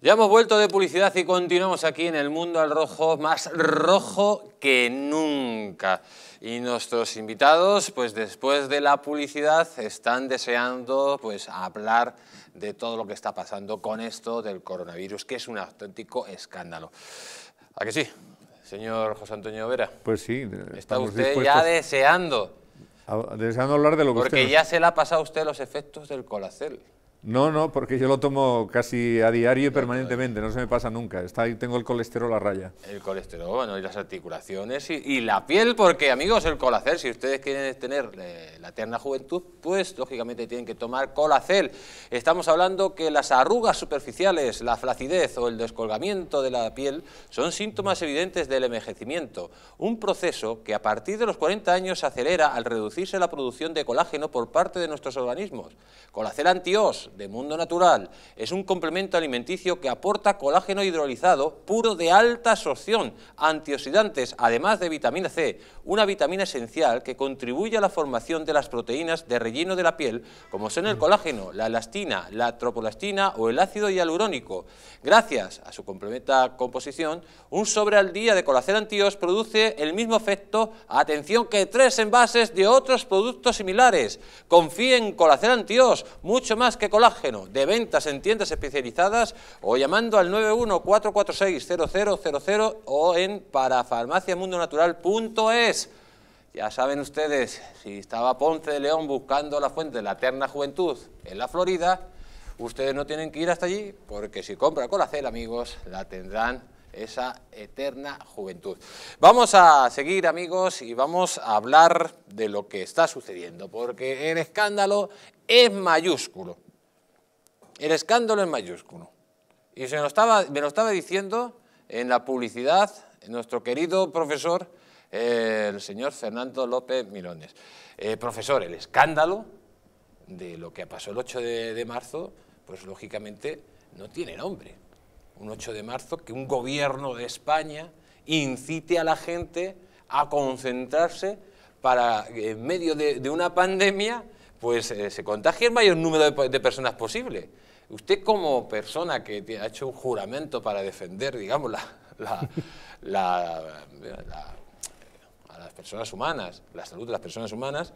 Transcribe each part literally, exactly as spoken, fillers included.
Ya hemos vuelto de publicidad y continuamos aquí en el Mundo al Rojo, más rojo que nunca. Y nuestros invitados, pues después de la publicidad, están deseando pues hablar de todo lo que está pasando con esto del coronavirus, que es un auténtico escándalo. ¿A que sí, señor José Antonio Vera? Pues sí. ¿Está usted ya deseando? A, deseando hablar de lo que Porque usted... ya se le ha pasado a usted los efectos del Colacel. No, no, porque yo lo tomo casi a diario y permanentemente, no se me pasa nunca. Está ahí, tengo el colesterol a raya. El colesterol, bueno, y las articulaciones y, y la piel, porque amigos, el Colacel, si ustedes quieren tener eh, la eterna juventud, pues lógicamente tienen que tomar Colacel. Estamos hablando que las arrugas superficiales, la flacidez o el descolgamiento de la piel son síntomas evidentes del envejecimiento, un proceso que a partir de los cuarenta años se acelera al reducirse la producción de colágeno por parte de nuestros organismos. Colacel Anti-Os, de Mundo Natural, es un complemento alimenticio que aporta colágeno hidrolizado puro de alta absorción, antioxidantes, además de vitamina C, una vitamina esencial que contribuye a la formación de las proteínas de relleno de la piel, como son el colágeno, la elastina, la tropolastina o el ácido hialurónico. Gracias a su complementa composición, un sobre al día de Colacel Anti-Os produce el mismo efecto, atención, que tres envases de otros productos similares. Confíe en Colacel Anti-Os, mucho más que colágeno, de ventas en tiendas especializadas o llamando al nueve uno cuatro cuatro seis cero cero cero cero o en parafarmaciamundonatural punto es. Ya saben ustedes, si estaba Ponce de León buscando la fuente de la eterna juventud en la Florida, ustedes no tienen que ir hasta allí, porque si compra Colacel, amigos, la tendrán esa eterna juventud. Vamos a seguir, amigos, y vamos a hablar de lo que está sucediendo, porque el escándalo es mayúsculo. El escándalo es mayúsculo. Y se me lo estaba, me lo estaba diciendo en la publicidad nuestro querido profesor, eh, el señor Fernando López Milones. Eh, profesor, el escándalo de lo que pasó el ocho de marzo, pues lógicamente no tiene nombre. Un ocho de marzo que un gobierno de España incite a la gente a concentrarse para, en medio de, de una pandemia, pues eh, se contagie el mayor número de, de personas posible. Usted, como persona que ha hecho un juramento para defender, digamos, la, la, la, la, a las personas humanas, la salud de las personas humanas,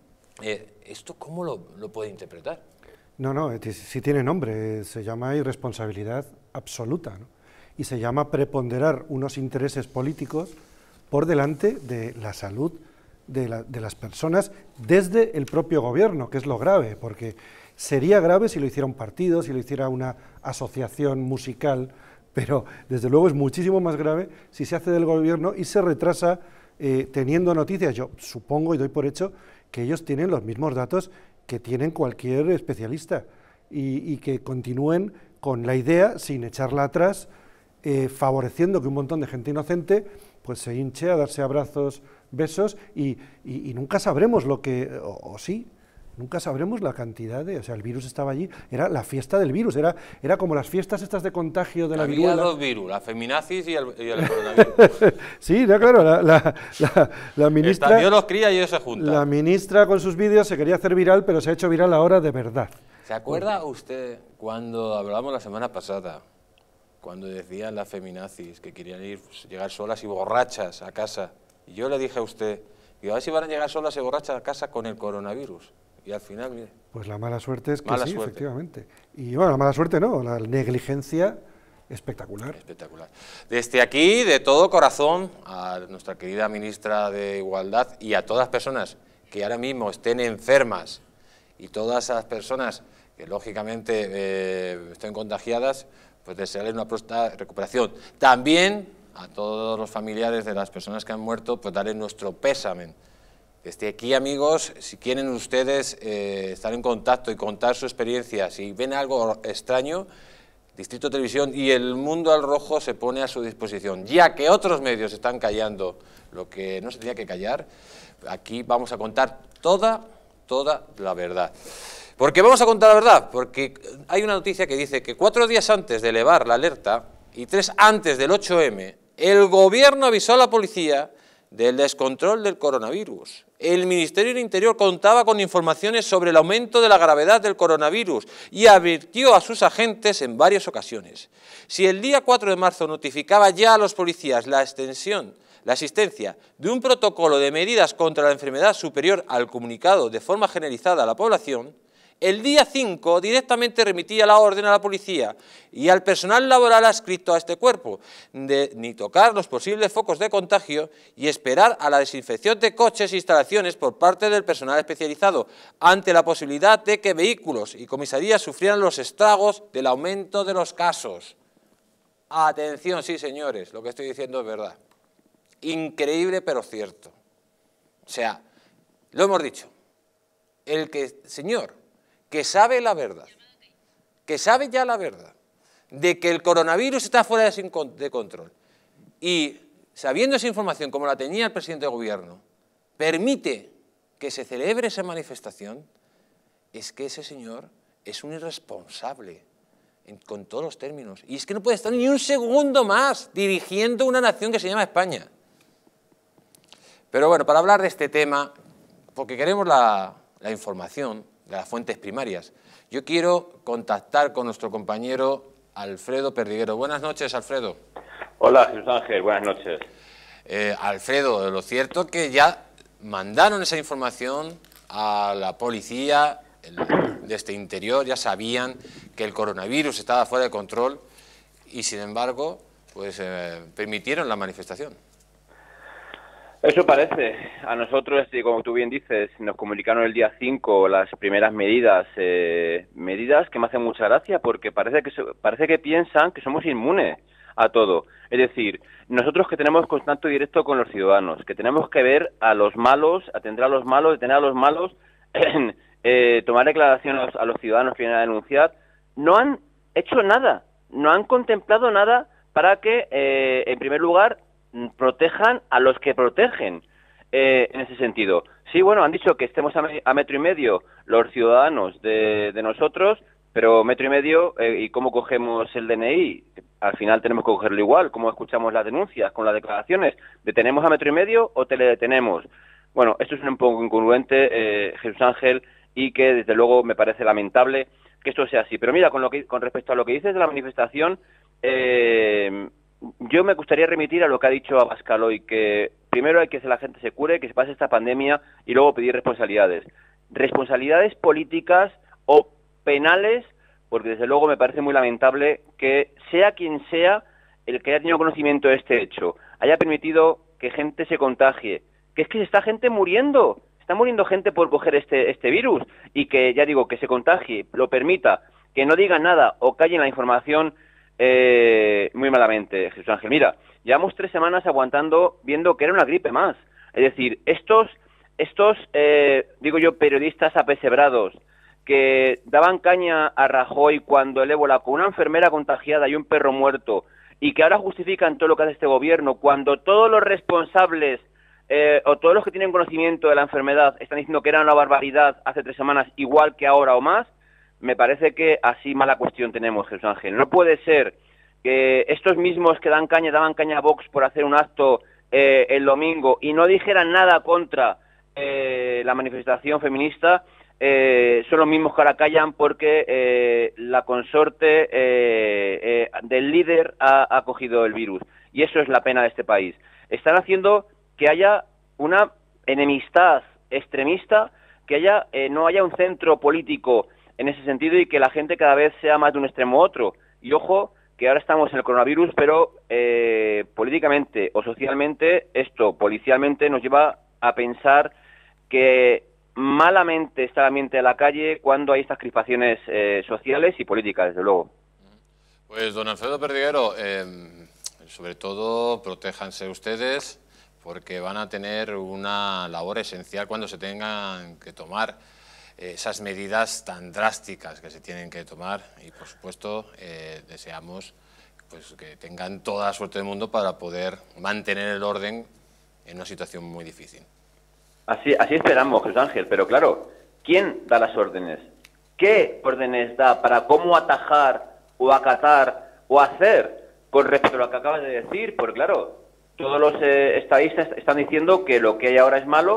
eh, ¿esto cómo lo, lo puede interpretar? No, no, sí tiene nombre, se llama irresponsabilidad absoluta, ¿no? Y se llama preponderar unos intereses políticos por delante de la salud de, la, de las personas desde el propio gobierno, que es lo grave, porque sería grave si lo hiciera un partido, si lo hiciera una asociación musical, pero desde luego es muchísimo más grave si se hace del gobierno y se retrasa eh, teniendo noticias. Yo supongo y doy por hecho que ellos tienen los mismos datos que tienen cualquier especialista y, y que continúen con la idea, sin echarla atrás, eh, favoreciendo que un montón de gente inocente pues se hinche a darse abrazos, besos y, y, y nunca sabremos lo que, o, o sí, nunca sabremos la cantidad de, o sea, el virus estaba allí, era la fiesta del virus, era, era como las fiestas estas de contagio de la Había viruela. dos virus, la feminazis y el, y el coronavirus. Sí, no, claro, la, la, la, la ministra... Está, Dios los cría y ellos se juntan. La ministra con sus vídeos se quería hacer viral, pero se ha hecho viral ahora de verdad. ¿Se acuerda usted cuando hablamos la semana pasada, cuando decían las feminazis que querían ir, pues, llegar solas y borrachas a casa? Y yo le dije a usted, digo, a ver si van a llegar solas y borrachas a casa con el coronavirus. Y al final, mire. Pues la mala suerte es que mala sí, suerte. Efectivamente. Y bueno, la mala suerte no, la negligencia espectacular. Espectacular. Desde aquí, de todo corazón, a nuestra querida ministra de Igualdad y a todas las personas que ahora mismo estén enfermas y todas esas personas que lógicamente eh, estén contagiadas, pues desearles una pronta recuperación. También a todos los familiares de las personas que han muerto, pues darles nuestro pésame. Desde aquí, amigos, si quieren ustedes eh, estar en contacto y contar su experiencia, si ven algo extraño, Distrito Televisión y el Mundo al Rojo se pone a su disposición. Ya que otros medios están callando lo que no se tenía que callar, aquí vamos a contar toda, toda la verdad. ¿Por qué vamos a contar la verdad? Porque hay una noticia que dice que cuatro días antes de elevar la alerta y tres antes del ocho eme, el gobierno avisó a la policía del descontrol del coronavirus el Ministerio del Interior contaba con informaciones sobre el aumento de la gravedad del coronavirus y advirtió a sus agentes en varias ocasiones. Si el día cuatro de marzo notificaba ya a los policías la extensión, la existencia de un protocolo de medidas contra la enfermedad superior al comunicado de forma generalizada a la población, el día cinco directamente remitía la orden a la policía y al personal laboral adscrito a este cuerpo de ni tocar los posibles focos de contagio y esperar a la desinfección de coches e instalaciones por parte del personal especializado ante la posibilidad de que vehículos y comisarías sufrieran los estragos del aumento de los casos. Atención, sí señores, lo que estoy diciendo es verdad. Increíble pero cierto. O sea, lo hemos dicho, el que, señor, que sabe la verdad, que sabe ya la verdad, de que el coronavirus está fuera de control y sabiendo esa información como la tenía el presidente de gobierno, permite que se celebre esa manifestación, es que ese señor es un irresponsable en, con todos los términos. Y es que no puede estar ni un segundo más dirigiendo una nación que se llama España. Pero bueno, para hablar de este tema, porque queremos la, la información de las fuentes primarias, yo quiero contactar con nuestro compañero Alfredo Perdiguero. Buenas noches, Alfredo. Hola, Jesús Ángel, buenas noches. Eh, Alfredo, lo cierto es que ya mandaron esa información a la policía el, de este interior, ya sabían que el coronavirus estaba fuera de control y, sin embargo, pues eh, permitieron la manifestación. Eso parece. A nosotros, como tú bien dices, nos comunicaron el día cinco las primeras medidas, eh, medidas que me hacen mucha gracia porque parece que, parece que piensan que somos inmunes a todo. Es decir, nosotros que tenemos contacto directo con los ciudadanos, que tenemos que ver a los malos, atender a los malos, detener a los malos, eh, tomar declaraciones a los ciudadanos que vienen a denunciar, no han hecho nada, no han contemplado nada para que, eh, en primer lugar, protejan a los que protegen eh, en ese sentido. Sí, bueno, han dicho que estemos a, me a metro y medio los ciudadanos de, de nosotros, pero metro y medio, eh, ¿y cómo cogemos el D N I? Al final tenemos que cogerlo igual, ¿cómo escuchamos las denuncias, con las declaraciones? ¿Detenemos a metro y medio o teledetenemos? Bueno, esto es un poco incongruente, eh, Jesús Ángel, y que desde luego me parece lamentable que esto sea así. Pero mira, con, lo que, con respecto a lo que dices de la manifestación, eh, yo me gustaría remitir a lo que ha dicho Abascal hoy, que primero hay que que la gente se cure, que se pase esta pandemia y luego pedir responsabilidades. Responsabilidades políticas o penales, porque desde luego me parece muy lamentable que sea quien sea el que haya tenido conocimiento de este hecho, haya permitido que gente se contagie, que es que está gente muriendo, está muriendo gente por coger este, este virus y que, ya digo, que se contagie, lo permita, que no digan nada o callen la información. Eh, muy malamente, Jesús Ángel. Mira, llevamos tres semanas aguantando, viendo que era una gripe más. Es decir, estos, estos eh, digo yo, periodistas apesebrados que daban caña a Rajoy cuando el ébola con una enfermera contagiada y un perro muerto, y que ahora justifican todo lo que hace este gobierno, cuando todos los responsables eh, o todos los que tienen conocimiento de la enfermedad están diciendo que era una barbaridad hace tres semanas, igual que ahora o más. Me parece que así mala cuestión tenemos, Jesús Ángel. No puede ser que estos mismos que dan caña, daban caña a Vox por hacer un acto eh, el domingo y no dijeran nada contra eh, la manifestación feminista, eh, son los mismos que ahora callan porque eh, la consorte eh, eh, del líder ha, ha cogido el virus. Y eso es la pena de este país. Están haciendo que haya una enemistad extremista, que haya eh, no haya un centro político en ese sentido y que la gente cada vez sea más de un extremo u otro. Y ojo, que ahora estamos en el coronavirus, pero eh, políticamente o socialmente, esto policialmente nos lleva a pensar que malamente está el ambiente de la calle cuando hay estas crispaciones eh, sociales y políticas, desde luego. Pues, don Alfredo Perdiguero, eh, sobre todo protéjanse ustedes porque van a tener una labor esencial cuando se tengan que tomar esas medidas tan drásticas que se tienen que tomar y, por supuesto, eh, deseamos pues, que tengan toda la suerte del mundo para poder mantener el orden en una situación muy difícil. Así, así esperamos, Jesús Ángel, pero claro, ¿quién da las órdenes? ¿Qué órdenes da para cómo atajar o acatar o hacer con respecto a lo que acabas de decir? Porque claro, todos los eh, estadistas están diciendo que lo que hay ahora es malo,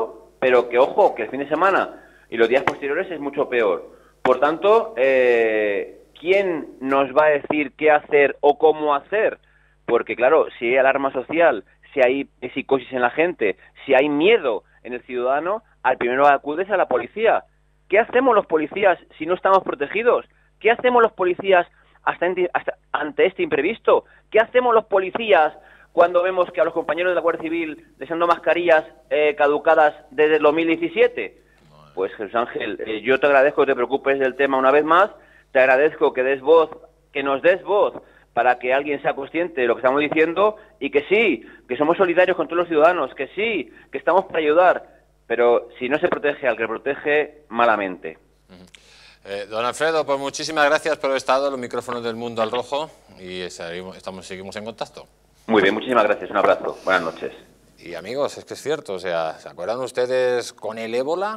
pero que ojo, que el fin de semana y los días posteriores es mucho peor. Por tanto, eh, ¿quién nos va a decir qué hacer o cómo hacer? Porque claro, si hay alarma social, si hay psicosis en la gente, si hay miedo en el ciudadano, al primero acudes a la policía. ¿Qué hacemos los policías si no estamos protegidos? ¿Qué hacemos los policías hasta, hasta ante este imprevisto? ¿Qué hacemos los policías cuando vemos que a los compañeros de la Guardia Civil les han dado mascarillas eh, caducadas desde el dos mil diecisiete? Pues Jesús Ángel, eh, yo te agradezco que te preocupes del tema una vez más, te agradezco que des voz, que nos des voz para que alguien sea consciente de lo que estamos diciendo y que sí, que somos solidarios con todos los ciudadanos, que sí, que estamos para ayudar, pero si no se protege al que protege, malamente. Uh-huh. eh, don Alfredo, pues muchísimas gracias por haber estado en los micrófonos del Mundo al Rojo y seguimos, estamos, seguimos en contacto. Muy bien, muchísimas gracias, un abrazo, buenas noches. Y amigos, es que es cierto, o sea, ¿se acuerdan ustedes con el ébola?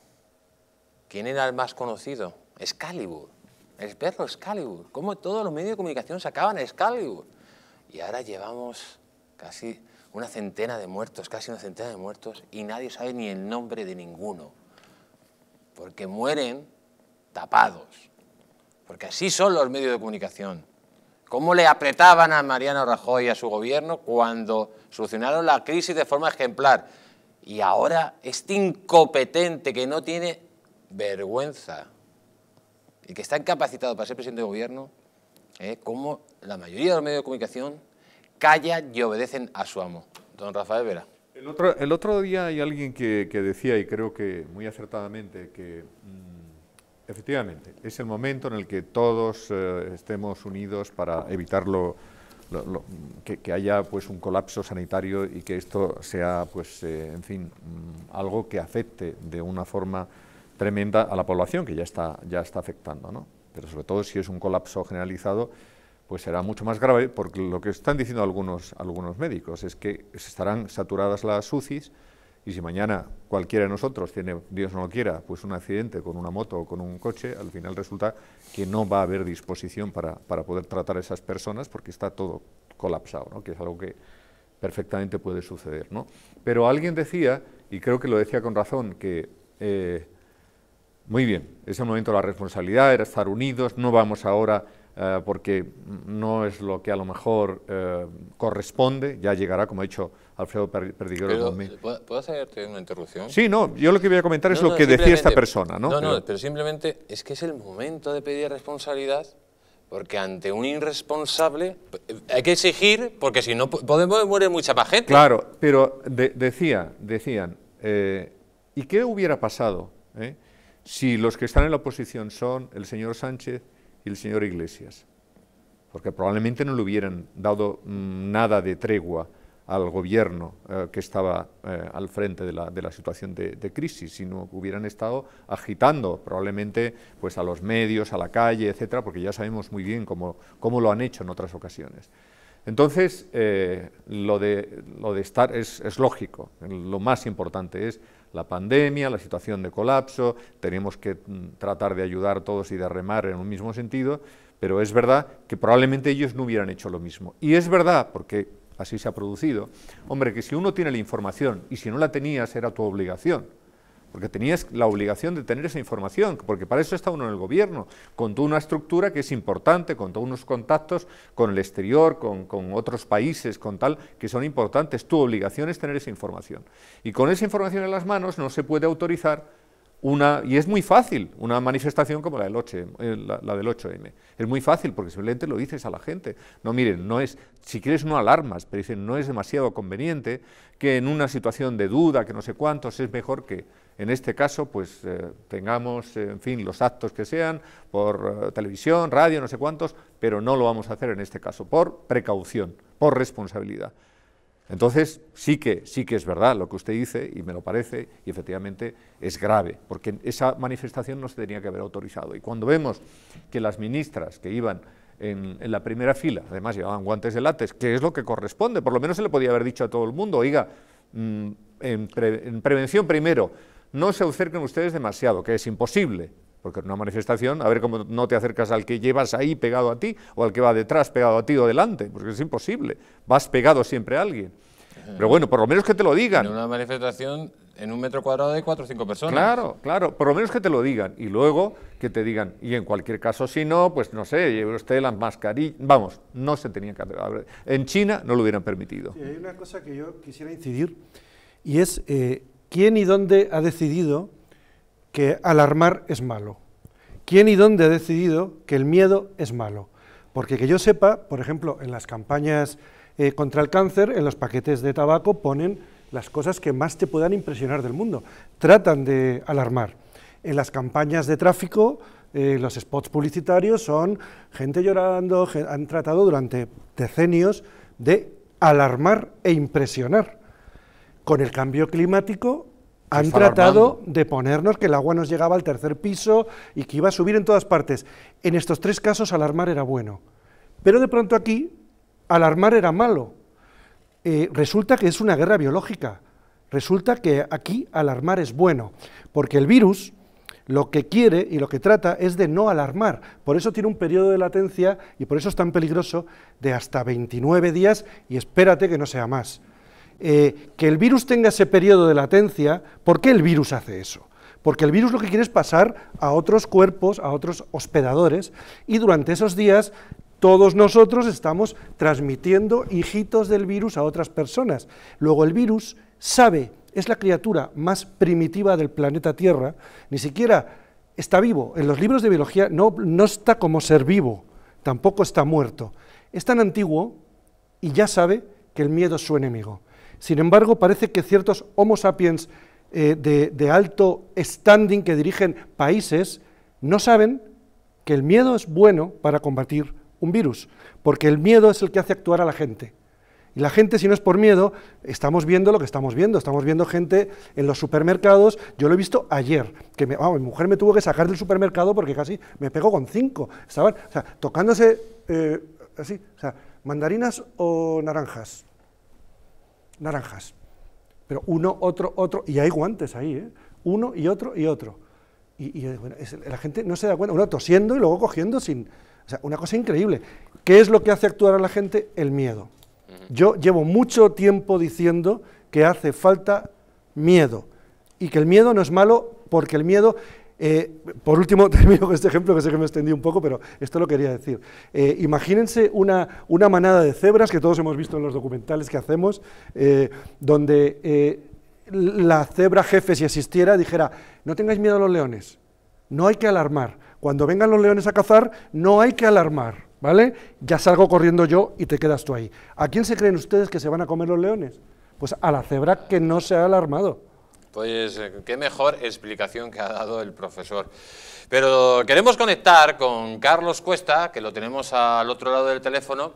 ¿Quién era el más conocido? Excalibur, el perro Excalibur. Cómo todos los medios de comunicación sacaban a Excalibur. Y ahora llevamos casi una centena de muertos, casi una centena de muertos, y nadie sabe ni el nombre de ninguno. Porque mueren tapados. Porque así son los medios de comunicación. ¿Cómo le apretaban a Mariano Rajoy y a su gobierno cuando solucionaron la crisis de forma ejemplar? Y ahora este incompetente que no tiene vergüenza y que está incapacitado para ser presidente de gobierno, ¿eh? Como la mayoría de los medios de comunicación callan y obedecen a su amo. Don Rafael Vera. El otro, el otro día hay alguien que, que decía, y creo que muy acertadamente, que mmm, efectivamente es el momento en el que todos eh, estemos unidos para evitar lo, lo, lo, que, que haya pues un colapso sanitario y que esto sea, pues, eh, en fin, mmm, algo que afecte de una forma tremenda a la población, que ya está, ya está afectando, ¿no? Pero sobre todo si es un colapso generalizado, pues será mucho más grave, porque lo que están diciendo algunos, algunos médicos es que estarán saturadas las U C Is, y si mañana cualquiera de nosotros tiene, Dios no lo quiera, pues un accidente con una moto o con un coche, al final resulta que no va a haber disposición para, para poder tratar a esas personas, porque está todo colapsado, ¿no? Que es algo que perfectamente puede suceder, ¿no? Pero alguien decía, y creo que lo decía con razón, que eh, muy bien, es el momento de la responsabilidad, era estar unidos, no vamos ahora eh, porque no es lo que a lo mejor eh, corresponde, ya llegará, como ha dicho Alfredo Perdiguero. Pero, conmigo. ¿puedo hacerte una interrupción? Sí, no, yo lo que voy a comentar es no, lo no, que decía esta persona, ¿no? No, no, pero, pero simplemente es que es el momento de pedir responsabilidad, porque ante un irresponsable hay que exigir, porque si no podemos morir mucha más gente. Claro, pero de, decía, decían, eh, ¿y qué hubiera pasado eh, si los que están en la oposición son el señor Sánchez y el señor Iglesias? Porque probablemente no le hubieran dado mmm, nada de tregua al gobierno eh, que estaba eh, al frente de la, de la situación de, de crisis, sino hubieran estado agitando probablemente pues, a los medios, a la calle, etcétera, porque ya sabemos muy bien cómo, cómo lo han hecho en otras ocasiones. Entonces, eh, lo, de, lo de estar es, es lógico, lo más importante es la pandemia, la situación de colapso, tenemos que mm, tratar de ayudar todos y de remar en un mismo sentido, pero es verdad que probablemente ellos no hubieran hecho lo mismo. Y es verdad, porque así se ha producido, hombre, que si uno tiene la información y si no la tenías era tu obligación, porque tenías la obligación de tener esa información, porque para eso está uno en el gobierno, con toda una estructura que es importante, con todos unos contactos con el exterior, con, con otros países, con tal, que son importantes. Tu obligación es tener esa información. Y con esa información en las manos no se puede autorizar una, y es muy fácil, una manifestación como la del ocho eme, eh, la, la del ocho eme. Es muy fácil porque simplemente lo dices a la gente. No, miren, no es, si quieres no alarmas, pero dicen, no es demasiado conveniente que en una situación de duda, que no sé cuántos, es mejor que en este caso pues eh, tengamos, eh, en fin, los actos que sean, por eh, televisión, radio, no sé cuántos, pero no lo vamos a hacer en este caso, por precaución, por responsabilidad. Entonces, sí que, sí que es verdad lo que usted dice, y me lo parece, y efectivamente es grave, porque esa manifestación no se tenía que haber autorizado. Y cuando vemos que las ministras que iban en, en la primera fila, además llevaban guantes de látex, que es lo que corresponde, por lo menos se le podía haber dicho a todo el mundo, oiga, mmm, en, pre, en prevención primero, no se acerquen ustedes demasiado, que es imposible, porque en una manifestación, a ver cómo no te acercas al que llevas ahí pegado a ti, o al que va detrás pegado a ti o delante, porque es imposible, vas pegado siempre a alguien. Pero bueno, por lo menos que te lo digan. En una manifestación en un metro cuadrado hay cuatro o cinco personas. Claro, claro, por lo menos que te lo digan, y luego que te digan, y en cualquier caso, si no, pues no sé, lleve usted las mascarillas, vamos, no se tenía que hacer. En China no lo hubieran permitido. Sí, hay una cosa que yo quisiera incidir, y es eh, quién y dónde ha decidido que alarmar es malo. ¿Quién y dónde ha decidido que el miedo es malo? Porque que yo sepa, por ejemplo, en las campañas eh, contra el cáncer, en los paquetes de tabaco ponen las cosas que más te puedan impresionar del mundo. Tratan de alarmar. En las campañas de tráfico, eh, los spots publicitarios son gente llorando, gen- han tratado durante decenios de alarmar e impresionar. Con el cambio climático han está tratado alarmando. de ponernos que el agua nos llegaba al tercer piso y que iba a subir en todas partes. En estos tres casos alarmar era bueno, pero de pronto aquí alarmar era malo. Eh, resulta que es una guerra biológica, resulta que aquí alarmar es bueno, porque el virus lo que quiere y lo que trata es de no alarmar, por eso tiene un periodo de latencia y por eso es tan peligroso de hasta veintinueve días y espérate que no sea más. Eh, que el virus tenga ese periodo de latencia, ¿por qué el virus hace eso? Porque el virus lo que quiere es pasar a otros cuerpos, a otros hospedadores, y durante esos días todos nosotros estamos transmitiendo hijitos del virus a otras personas. Luego el virus sabe, es la criatura más primitiva del planeta Tierra, ni siquiera está vivo, en los libros de biología no, no está como ser vivo, tampoco está muerto, es tan antiguo y ya sabe que el miedo es su enemigo. Sin embargo, parece que ciertos Homo sapiens eh, de, de alto standing que dirigen países no saben que el miedo es bueno para combatir un virus, porque el miedo es el que hace actuar a la gente. Y la gente, si no es por miedo, estamos viendo lo que estamos viendo, estamos viendo gente en los supermercados, yo lo he visto ayer, que me, vamos, mi mujer me tuvo que sacar del supermercado porque casi me pegó con cinco, estaban, o sea, tocándose eh, así, o sea, mandarinas o naranjas, naranjas, pero uno, otro, otro, y hay guantes ahí, ¿eh? Uno y otro y otro, y, y bueno, es, la gente no se da cuenta, uno tosiendo y luego cogiendo sin, o sea, una cosa increíble. ¿Qué es lo que hace actuar a la gente? El miedo. Yo llevo mucho tiempo diciendo que hace falta miedo, y que el miedo no es malo, porque el miedo, eh, por último termino con este ejemplo, que sé que me extendí un poco, pero esto lo quería decir. Eh, imagínense una, una manada de cebras, que todos hemos visto en los documentales que hacemos, eh, donde eh, la cebra jefe, si existiera, dijera, no tengáis miedo a los leones, no hay que alarmar, cuando vengan los leones a cazar, no hay que alarmar, ¿vale? Ya salgo corriendo yo y te quedas tú ahí. ¿A quién se creen ustedes que se van a comer los leones? Pues a la cebra que no se ha alarmado. Pues eh, qué mejor explicación que ha dado el profesor. Pero queremos conectar con Carlos Cuesta, que lo tenemos al otro lado del teléfono,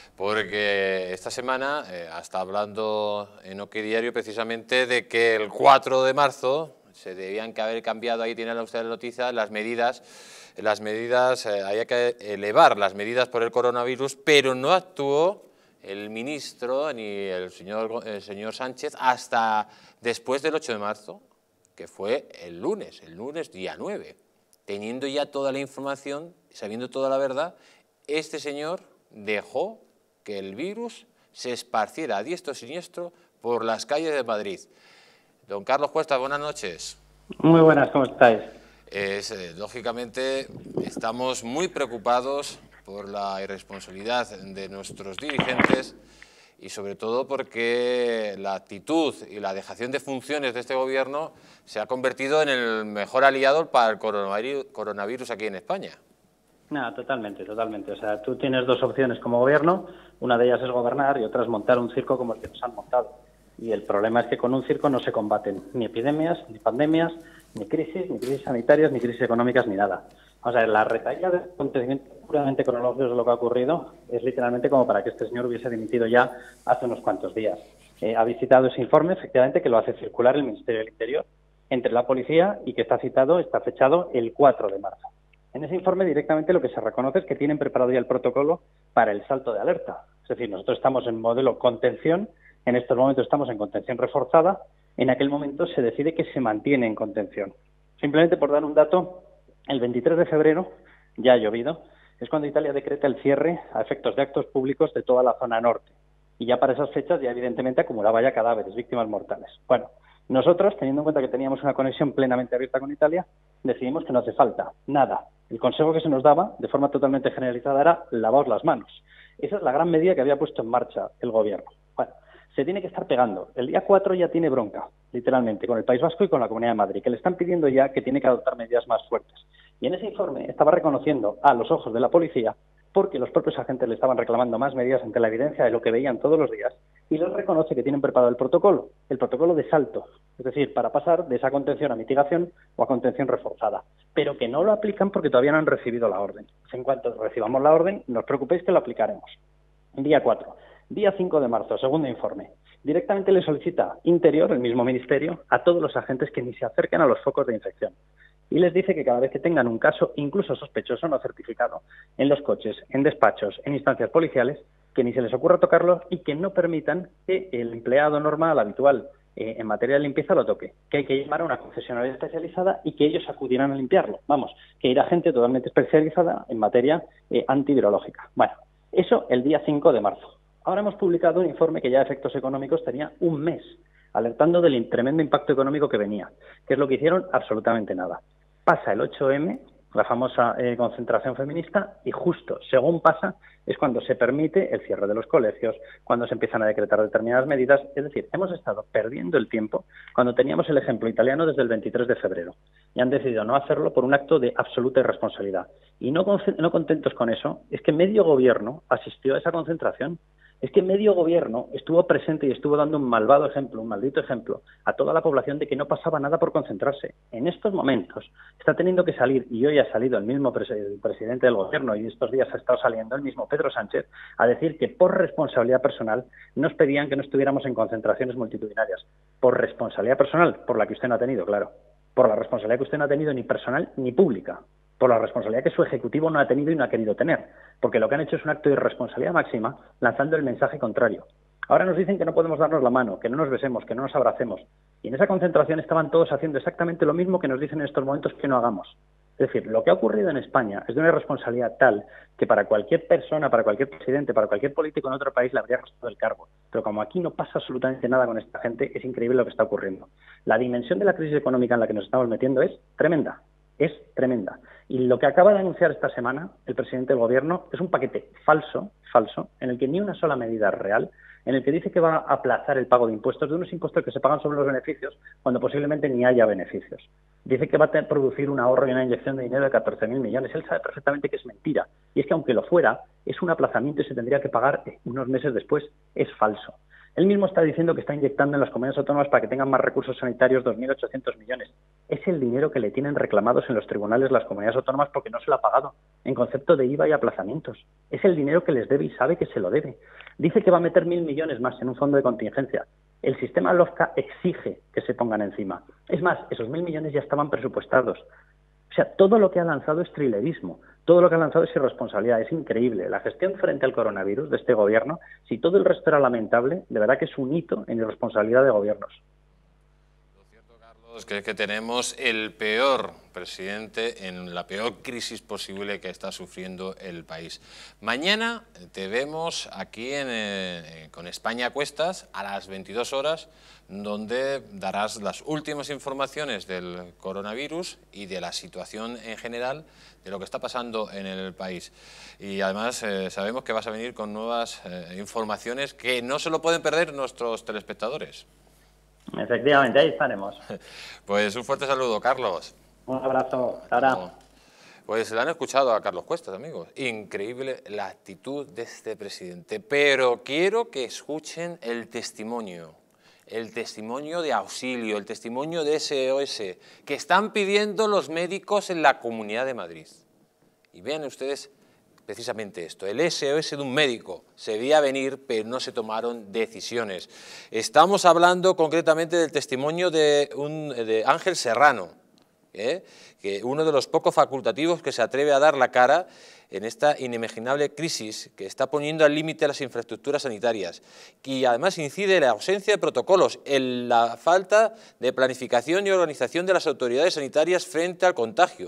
porque esta semana eh, está hablando en OK Diario precisamente de que el cuatro de marzo se debían que haber cambiado, ahí tiene usted la noticia, las medidas, las medidas, eh, había que elevar las medidas por el coronavirus, pero no actuó el ministro ni el señor, el señor Sánchez hasta después del ocho de marzo, que fue el lunes, el lunes día nueve. Teniendo ya toda la información, sabiendo toda la verdad, este señor dejó que el virus se esparciera a diestro y siniestro por las calles de Madrid. Don Carlos Cuesta, buenas noches. Muy buenas, ¿cómo estáis? Es, eh, lógicamente, estamos muy preocupados por la irresponsabilidad de nuestros dirigentes y sobre todo porque la actitud y la dejación de funciones de este gobierno se ha convertido en el mejor aliado para el coronavirus, coronavirus aquí en España. No, totalmente, totalmente. O sea, tú tienes dos opciones como gobierno, una de ellas es gobernar y otra es montar un circo como el que nos han montado. Y el problema es que con un circo no se combaten ni epidemias, ni pandemias, ni crisis, ni crisis sanitarias, ni crisis económicas, ni nada. O sea, la retaíla de acontecimientos puramente cronológicos de lo que ha ocurrido es literalmente como para que este señor hubiese dimitido ya hace unos cuantos días. Eh, ha visitado ese informe, efectivamente, que lo hace circular el Ministerio del Interior entre la policía y que está citado, está fechado el cuatro de marzo. En ese informe directamente lo que se reconoce es que tienen preparado ya el protocolo para el salto de alerta. Es decir, nosotros estamos en modelo contención, en estos momentos estamos en contención reforzada, en aquel momento se decide que se mantiene en contención. Simplemente por dar un dato, el veintitrés de febrero, ya ha llovido, es cuando Italia decreta el cierre a efectos de actos públicos de toda la zona norte. Y ya para esas fechas ya evidentemente acumulaba ya cadáveres, víctimas mortales. Bueno, Nosotros, teniendo en cuenta que teníamos una conexión plenamente abierta con Italia, decidimos que no hace falta nada. El consejo que se nos daba, de forma totalmente generalizada, era lavaos las manos. Esa es la gran medida que había puesto en marcha el gobierno. Bueno, se tiene que estar pegando. El día cuatro ya tiene bronca, literalmente, con el País Vasco y con la Comunidad de Madrid, que le están pidiendo ya que tiene que adoptar medidas más fuertes. Y en ese informe estaba reconociendo a los ojos de la policía, porque los propios agentes le estaban reclamando más medidas ante la evidencia de lo que veían todos los días, y les reconoce que tienen preparado el protocolo, el protocolo de salto, es decir, para pasar de esa contención a mitigación o a contención reforzada, pero que no lo aplican porque todavía no han recibido la orden. En cuanto recibamos la orden, no os preocupéis que lo aplicaremos. Día cuatro. Día cinco de marzo, segundo informe. Directamente le solicita Interior, el mismo ministerio, a todos los agentes que ni se acerquen a los focos de infección. Y les dice que cada vez que tengan un caso, incluso sospechoso no certificado, en los coches, en despachos, en instancias policiales, que ni se les ocurra tocarlo y que no permitan que el empleado normal, habitual, eh, en materia de limpieza lo toque, que hay que llamar a una concesionaria especializada y que ellos acudirán a limpiarlo. Vamos, que irá gente totalmente especializada en materia eh, antivirológica. Bueno, eso el día cinco de marzo. Ahora hemos publicado un informe que ya a efectos económicos tenía un mes, alertando del tremendo impacto económico que venía, que es lo que hicieron absolutamente nada. Pasa el ocho eme, la famosa eh, concentración feminista, y justo según pasa es cuando se permite el cierre de los colegios, cuando se empiezan a decretar determinadas medidas. Es decir, hemos estado perdiendo el tiempo cuando teníamos el ejemplo italiano desde el veintitrés de febrero y han decidido no hacerlo por un acto de absoluta irresponsabilidad. Y no, no contentos con eso, es que medio gobierno asistió a esa concentración. Es que medio gobierno estuvo presente y estuvo dando un malvado ejemplo, un maldito ejemplo, a toda la población de que no pasaba nada por concentrarse. En estos momentos está teniendo que salir, y hoy ha salido el mismo pres el presidente del gobierno, y estos días ha estado saliendo el mismo Pedro Sánchez, a decir que por responsabilidad personal nos pedían que no estuviéramos en concentraciones multitudinarias. Por responsabilidad personal, por la que usted no ha tenido, claro. Por la responsabilidad que usted no ha tenido ni personal ni pública. Por la responsabilidad que su ejecutivo no ha tenido y no ha querido tener, porque lo que han hecho es un acto de irresponsabilidad máxima, lanzando el mensaje contrario. Ahora nos dicen que no podemos darnos la mano, que no nos besemos, que no nos abracemos, y en esa concentración estaban todos haciendo exactamente lo mismo que nos dicen en estos momentos que no hagamos. Es decir, lo que ha ocurrido en España es de una irresponsabilidad tal que para cualquier persona, para cualquier presidente, para cualquier político en otro país le habría costado el cargo. Pero como aquí no pasa absolutamente nada con esta gente, es increíble lo que está ocurriendo. La dimensión de la crisis económica en la que nos estamos metiendo es tremenda. Es tremenda. Y lo que acaba de anunciar esta semana el presidente del gobierno es un paquete falso, falso, en el que ni una sola medida es real, en el que dice que va a aplazar el pago de impuestos, de unos impuestos que se pagan sobre los beneficios, cuando posiblemente ni haya beneficios. Dice que va a producir un ahorro y una inyección de dinero de catorce mil millones. Él sabe perfectamente que es mentira. Y es que aunque lo fuera, es un aplazamiento y se tendría que pagar unos meses después. Es falso. Él mismo está diciendo que está inyectando en las comunidades autónomas para que tengan más recursos sanitarios dos mil ochocientos millones. Es el dinero que le tienen reclamados en los tribunales las comunidades autónomas porque no se lo ha pagado, en concepto de I V A y aplazamientos. Es el dinero que les debe y sabe que se lo debe. Dice que va a meter mil millones más en un fondo de contingencia. El sistema LOFCA exige que se pongan encima. Es más, esos mil millones ya estaban presupuestados. O sea, todo lo que ha lanzado es trilerismo. Todo lo que ha lanzado es irresponsabilidad, es increíble. La gestión frente al coronavirus de este gobierno, si todo el resto era lamentable, de verdad que es un hito en irresponsabilidad de gobiernos. Lo cierto, Carlos, que es que tenemos el peor presidente en la peor crisis posible que está sufriendo el país. Mañana te vemos aquí en, eh, con España a Cuestas a las veintidós horas, donde darás las últimas informaciones del coronavirus y de la situación en general de lo que está pasando en el país. Y además eh, sabemos que vas a venir con nuevas eh, informaciones que no se lo pueden perder nuestros telespectadores. Efectivamente, ahí estaremos. Pues un fuerte saludo, Carlos. Un abrazo. Ahora. Pues le han escuchado a Carlos Cuestas, amigos. Increíble la actitud de este presidente. Pero quiero que escuchen el testimonio. El testimonio de auxilio, el testimonio de ese O S que están pidiendo los médicos en la Comunidad de Madrid. Y vean ustedes precisamente esto, el S O S de un médico se veía venir, pero no se tomaron decisiones. Estamos hablando concretamente del testimonio de, un, de Ángel Serrano, ¿eh? que uno de los pocos facultativos que se atreve a dar la cara en esta inimaginable crisis que está poniendo al límite las infraestructuras sanitarias, y además incide en la ausencia de protocolos, en la falta de planificación y organización de las autoridades sanitarias frente al contagio.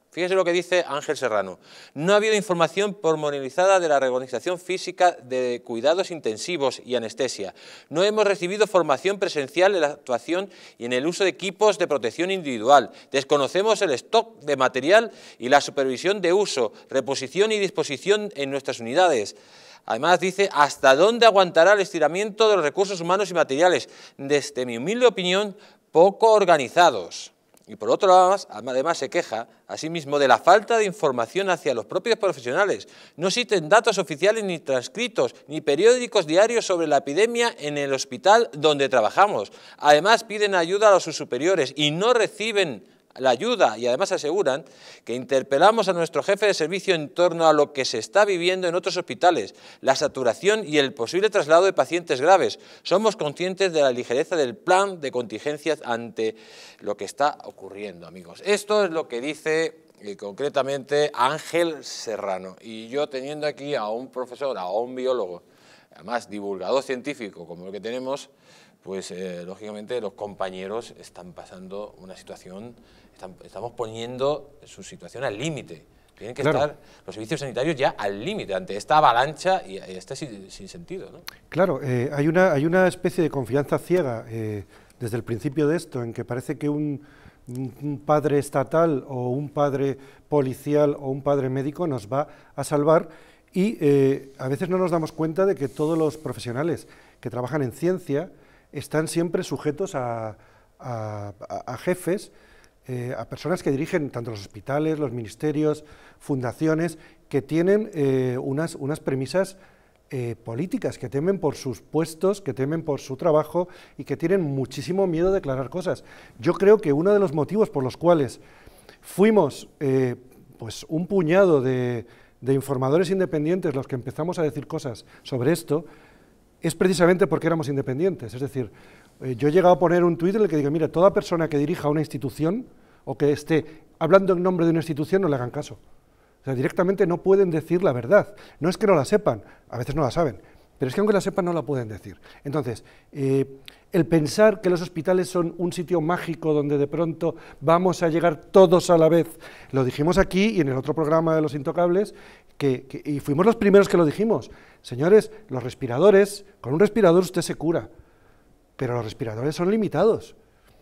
Fíjese lo que dice Ángel Serrano. No ha habido información pormenorizada de la reorganización física de cuidados intensivos y anestesia. No hemos recibido formación presencial en la actuación y en el uso de equipos de protección individual. Desconocemos el stock de material y la supervisión de uso, reposición y disposición en nuestras unidades. Además dice, ¿hasta dónde aguantará el estiramiento de los recursos humanos y materiales? Desde mi humilde opinión, poco organizados. Y por otro lado, además se queja, asimismo, de la falta de información hacia los propios profesionales. No existen datos oficiales ni transcritos, ni periódicos diarios sobre la epidemia en el hospital donde trabajamos. Además, piden ayuda a sus superiores y no reciben la ayuda, y además aseguran que interpelamos a nuestro jefe de servicio en torno a lo que se está viviendo en otros hospitales, la saturación y el posible traslado de pacientes graves. Somos conscientes de la ligereza del plan de contingencias ante lo que está ocurriendo, amigos. Esto es lo que dice eh, concretamente Ángel Serrano. Y yo, teniendo aquí a un profesor, a un biólogo, además divulgador científico como el que tenemos, pues eh, lógicamente los compañeros están pasando una situación, están, estamos poniendo su situación al límite. Tienen que claro. estar los servicios sanitarios ya al límite ante esta avalancha y, y este sin, sin sentido, ¿no? Claro, eh, hay, una, hay una especie de confianza ciega eh, desde el principio de esto, en que parece que un, un padre estatal o un padre policial o un padre médico nos va a salvar, y eh, a veces no nos damos cuenta de que todos los profesionales que trabajan en ciencia están siempre sujetos a, a, a jefes, eh, a personas que dirigen tanto los hospitales, los ministerios, fundaciones, que tienen eh, unas, unas premisas eh, políticas, que temen por sus puestos, que temen por su trabajo y que tienen muchísimo miedo de declarar cosas. Yo creo que uno de los motivos por los cuales fuimos eh, pues un puñado de, de informadores independientes los que empezamos a decir cosas sobre esto, es precisamente porque éramos independientes. Es decir, eh, yo he llegado a poner un tuit en el que diga, mira, toda persona que dirija una institución o que esté hablando en nombre de una institución no le hagan caso. O sea, directamente no pueden decir la verdad. No es que no la sepan, a veces no la saben, pero es que aunque la sepan no la pueden decir. Entonces, eh, el pensar que los hospitales son un sitio mágico donde de pronto vamos a llegar todos a la vez, lo dijimos aquí y en el otro programa de Los Intocables, que, que, y fuimos los primeros que lo dijimos. Señores, los respiradores, con un respirador usted se cura, pero los respiradores son limitados.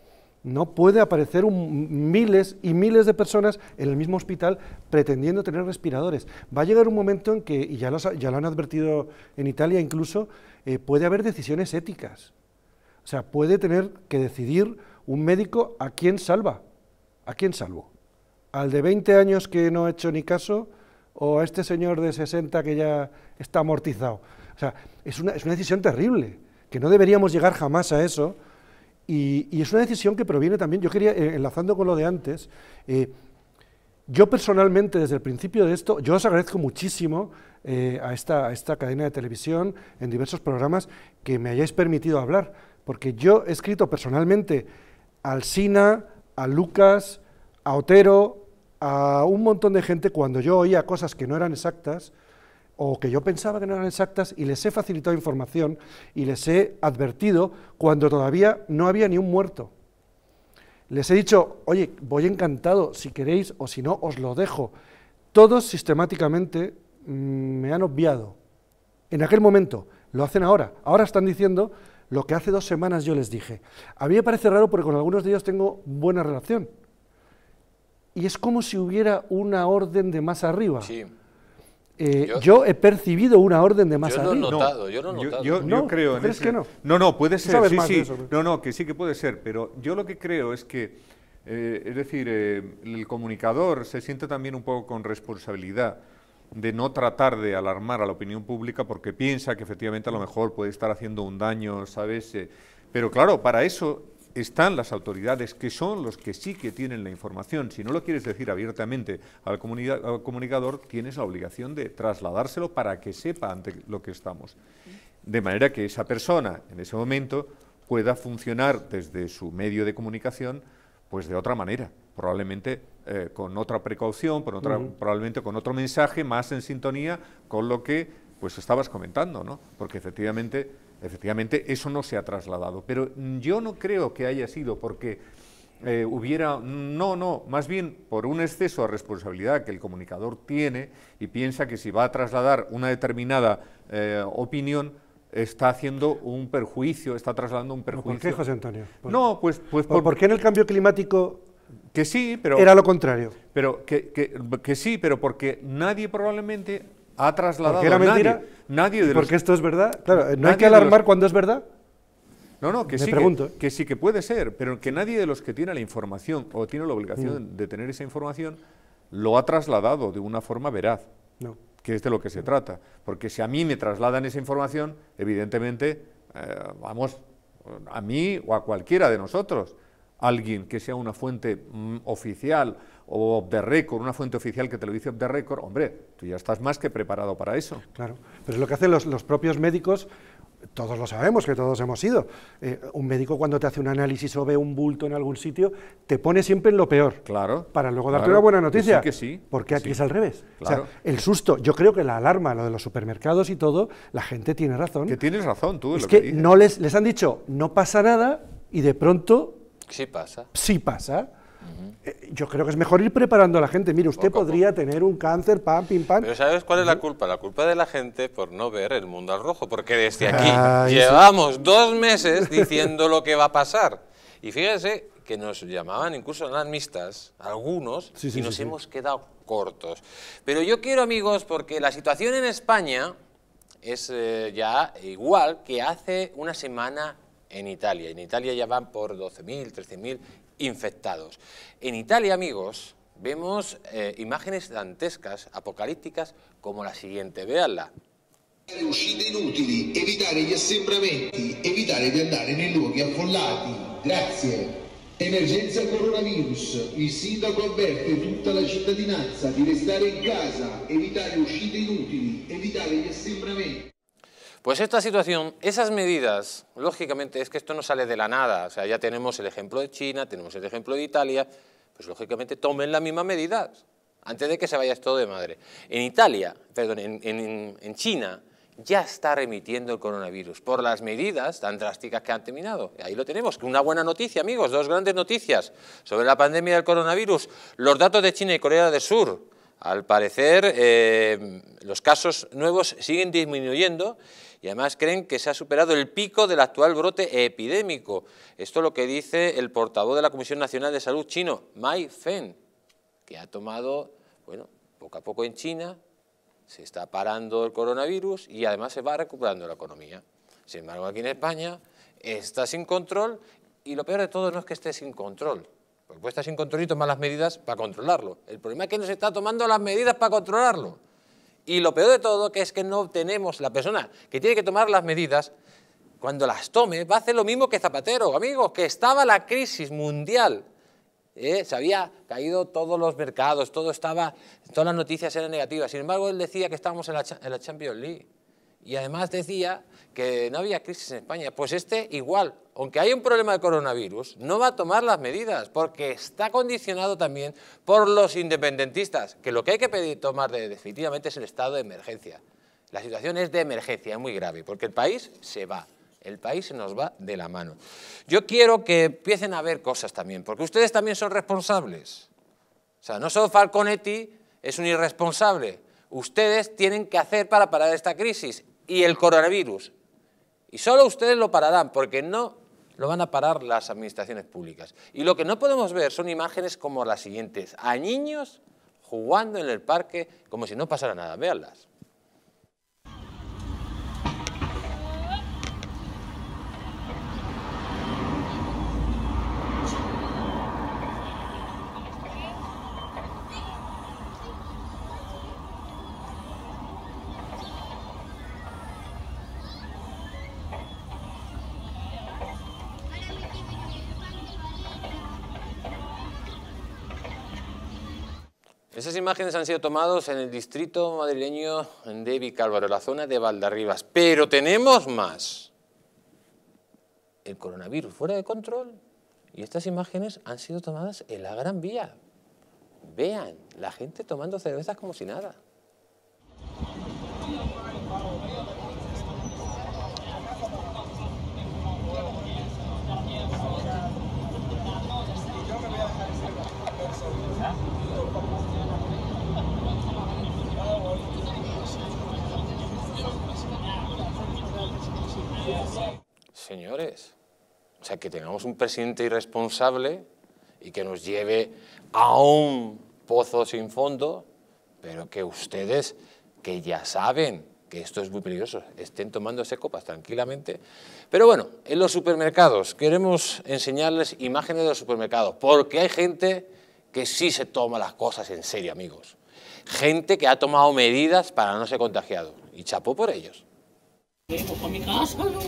No puede aparecer un, miles y miles de personas en el mismo hospital pretendiendo tener respiradores. Va a llegar un momento en que, y ya, los, ya lo han advertido en Italia incluso, eh, puede haber decisiones éticas. O sea, puede tener que decidir un médico a quién salva. ¿A quién salvo? ¿Al de veinte años que no ha hecho ni caso? ¿O a este señor de sesenta que ya está amortizado? O sea, es una, es una decisión terrible, que no deberíamos llegar jamás a eso, y, y es una decisión que proviene también, yo quería, eh, enlazando con lo de antes, eh, yo personalmente desde el principio de esto, yo os agradezco muchísimo eh, a, esta, a esta cadena de televisión, en diversos programas, que me hayáis permitido hablar, porque yo he escrito personalmente a Alsina, a Lucas, a Otero, a un montón de gente cuando yo oía cosas que no eran exactas o que yo pensaba que no eran exactas, y les he facilitado información y les he advertido cuando todavía no había ni un muerto. Les he dicho, oye, voy encantado, si queréis o si no, os lo dejo. Todos sistemáticamente mmm, me han obviado. En aquel momento, lo hacen ahora. Ahora están diciendo lo que hace dos semanas yo les dije. A mí me parece raro porque con algunos de ellos tengo buena relación. Y es como si hubiera una orden de más arriba. Sí. Eh, yo, yo he percibido una orden de más yo no arriba. He notado, yo no he notado. Yo, yo, no, yo creo en ¿crees ese... que no? No, no, puede ser, sí, sí. Eso, no, no, que sí que puede ser, pero yo lo que creo es que, eh, es decir, eh, el comunicador se siente también un poco con responsabilidad de no tratar de alarmar a la opinión pública porque piensa que efectivamente a lo mejor puede estar haciendo un daño, ¿sabes? Eh, pero claro, para eso están las autoridades, que son los que sí que tienen la información. Si no lo quieres decir abiertamente al, al comunicador, tienes la obligación de trasladárselo para que sepa ante lo que estamos. De manera que esa persona, en ese momento, pueda funcionar desde su medio de comunicación pues de otra manera, probablemente eh, con otra precaución, por otra, uh-huh. probablemente con otro mensaje más en sintonía con lo que pues estabas comentando, ¿no? Porque efectivamente... Efectivamente, eso no se ha trasladado, pero yo no creo que haya sido porque eh, hubiera... No, no, más bien por un exceso de responsabilidad que el comunicador tiene y piensa que si va a trasladar una determinada eh, opinión, está haciendo un perjuicio, está trasladando un perjuicio. ¿Por qué, José Antonio? ¿Por, no, pues... pues ¿por, ¿por qué en el cambio climático que sí, pero, era lo contrario? Pero que, que, que sí, pero porque nadie probablemente ha trasladado... ¿Porque era mentira? Nadie, nadie de ¿Y porque los, esto es verdad? Claro, no hay que alarmar los, cuando es verdad. No, no, que Me sí, pregunto, que, que sí que puede ser, pero que nadie de los que tiene la información o tiene la obligación mm. de tener esa información lo ha trasladado de una forma veraz. No. Que es de lo que se trata, porque si a mí me trasladan esa información, evidentemente, eh, vamos, a mí o a cualquiera de nosotros, alguien que sea una fuente mm, oficial o off the record, una fuente oficial que te lo dice off the record, hombre, tú ya estás más que preparado para eso. Claro, pero es lo que hacen los, los propios médicos. Todos lo sabemos, que todos hemos ido. Eh, un médico cuando te hace un análisis o ve un bulto en algún sitio, te pone siempre en lo peor. Claro. Para luego darte claro, una buena noticia. Que sí, que sí. Porque aquí sí. es al revés. Claro. O sea, el susto, yo creo que la alarma, lo de los supermercados y todo, la gente tiene razón. Que tienes razón tú. Es lo que, que no les, les han dicho, no pasa nada, y de pronto... Sí pasa. Sí pasa. Uh-huh. Yo creo que es mejor ir preparando a la gente. Mire, usted poco, podría poco. tener un cáncer, pam, pim, pam. Pero ¿sabes cuál es la culpa? La culpa de la gente por no ver el mundo al rojo, porque desde aquí Ay, llevamos sí. dos meses diciendo lo que va a pasar. Y fíjense que nos llamaban incluso alarmistas, algunos, sí, sí, y nos sí, hemos sí. quedado cortos. Pero yo quiero, amigos, porque la situación en España es eh, ya igual que hace una semana en Italia. En Italia ya van por doce mil, trece mil infectados. En Italia, amigos, vemos eh, imágenes dantescas, apocalípticas, como la siguiente. Véanla. Uscite inutili, evitare gli assembramenti, evitare di andare nei luoghi affollati. Grazie. Emergenza coronavirus. Il sindaco avverte tutta la cittadinanza di restare in casa, evitare uscite inutili, evitare gli assembramenti. Pues esta situación, esas medidas, lógicamente es que esto no sale de la nada, o sea, ya tenemos el ejemplo de China, tenemos el ejemplo de Italia, pues lógicamente tomen las mismas medidas, antes de que se vaya esto de madre. En Italia, perdón, en, en, en China, ya está remitiendo el coronavirus por las medidas tan drásticas que han terminado. Ahí lo tenemos, una buena noticia, amigos, dos grandes noticias sobre la pandemia del coronavirus. Los datos de China y Corea del Sur, al parecer, eh, los casos nuevos siguen disminuyendo y además creen que se ha superado el pico del actual brote epidémico. Esto es lo que dice el portavoz de la Comisión Nacional de Salud chino, Mai Fen, que ha tomado, bueno, poco a poco en China, se está parando el coronavirus y además se va recuperando la economía. Sin embargo, aquí en España está sin control y lo peor de todo no es que esté sin control, porque puede estar sin control y tomar las medidas para controlarlo. El problema es que no se está tomando las medidas para controlarlo. Y lo peor de todo que es que no tenemos la persona que tiene que tomar las medidas, cuando las tome, va a hacer lo mismo que Zapatero, amigos, que estaba la crisis mundial. ¿Eh? Se había caído todos los mercados, todo estaba, todas las noticias eran negativas. Sin embargo, él decía que estábamos en la, en la Champions League. Y además decía que no había crisis en España. Pues este igual, aunque hay un problema de coronavirus, no va a tomar las medidas porque está condicionado también por los independentistas, que lo que hay que pedir, tomar de, definitivamente es el estado de emergencia. La situación es de emergencia, es muy grave, porque el país se va, el país se nos va de la mano. Yo quiero que empiecen a ver cosas también, porque ustedes también son responsables. O sea, no solo Falconetti es un irresponsable, ustedes tienen que hacer para parar esta crisis y el coronavirus. Y solo ustedes lo pararán, porque no lo van a parar las administraciones públicas. Y lo que no podemos ver son imágenes como las siguientes, a niños jugando en el parque como si no pasara nada. Véanlas. Esas imágenes han sido tomadas en el distrito madrileño de Vicálvaro, la zona de Valdarribas. Pero tenemos más. El coronavirus fuera de control. Y estas imágenes han sido tomadas en la Gran Vía. Vean, la gente tomando cervezas como si nada. señores. O sea, que tengamos un presidente irresponsable y que nos lleve a un pozo sin fondo, pero que ustedes, que ya saben que esto es muy peligroso, estén tomándose copas tranquilamente. Pero bueno, en los supermercados, queremos enseñarles imágenes de los supermercados, porque hay gente que sí se toma las cosas en serio, amigos. Gente que ha tomado medidas para no ser contagiado, y chapó por ellos. Vengo a mi casa, ¿no?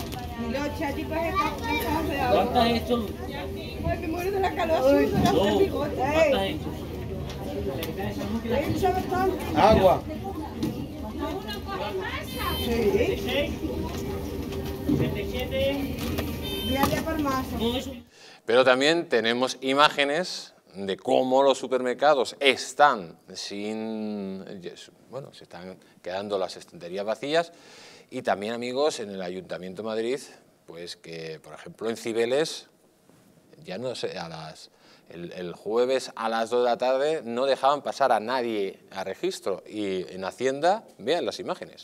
¿Cuánto has hecho? Ay, me muero de la calor, de la bigote. ¿Cuánto has hecho? Agua. Sí. Diaria por más. Pero también tenemos imágenes de cómo los supermercados están sin, bueno, se están quedando las estanterías vacías, y también, amigos, en el Ayuntamiento de Madrid, pues que, por ejemplo, en Cibeles, ya no sé, a las, el, el jueves a las dos de la tarde no dejaban pasar a nadie a registro, y en Hacienda, vean las imágenes.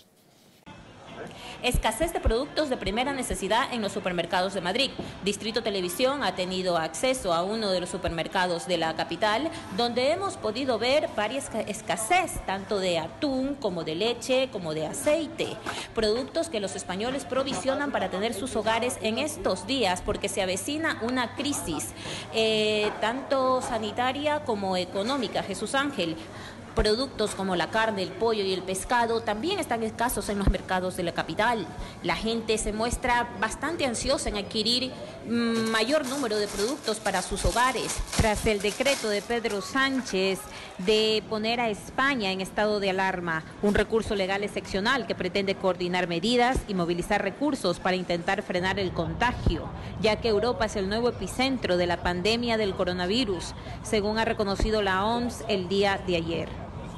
Escasez de productos de primera necesidad en los supermercados de Madrid. Distrito Televisión ha tenido acceso a uno de los supermercados de la capital, donde hemos podido ver varias escasez, tanto de atún como de leche, como de aceite. Productos que los españoles provisionan para tener sus hogares en estos días, porque se avecina una crisis, eh, tanto sanitaria como económica. Jesús Ángel. Productos como la carne, el pollo y el pescado también están escasos en los mercados de la capital. La gente se muestra bastante ansiosa en adquirir mmm, mayor número de productos para sus hogares. Tras el decreto de Pedro Sánchez de poner a España en estado de alarma, un recurso legal excepcional que pretende coordinar medidas y movilizar recursos para intentar frenar el contagio, ya que Europa es el nuevo epicentro de la pandemia del coronavirus, según ha reconocido la O M S el día de ayer.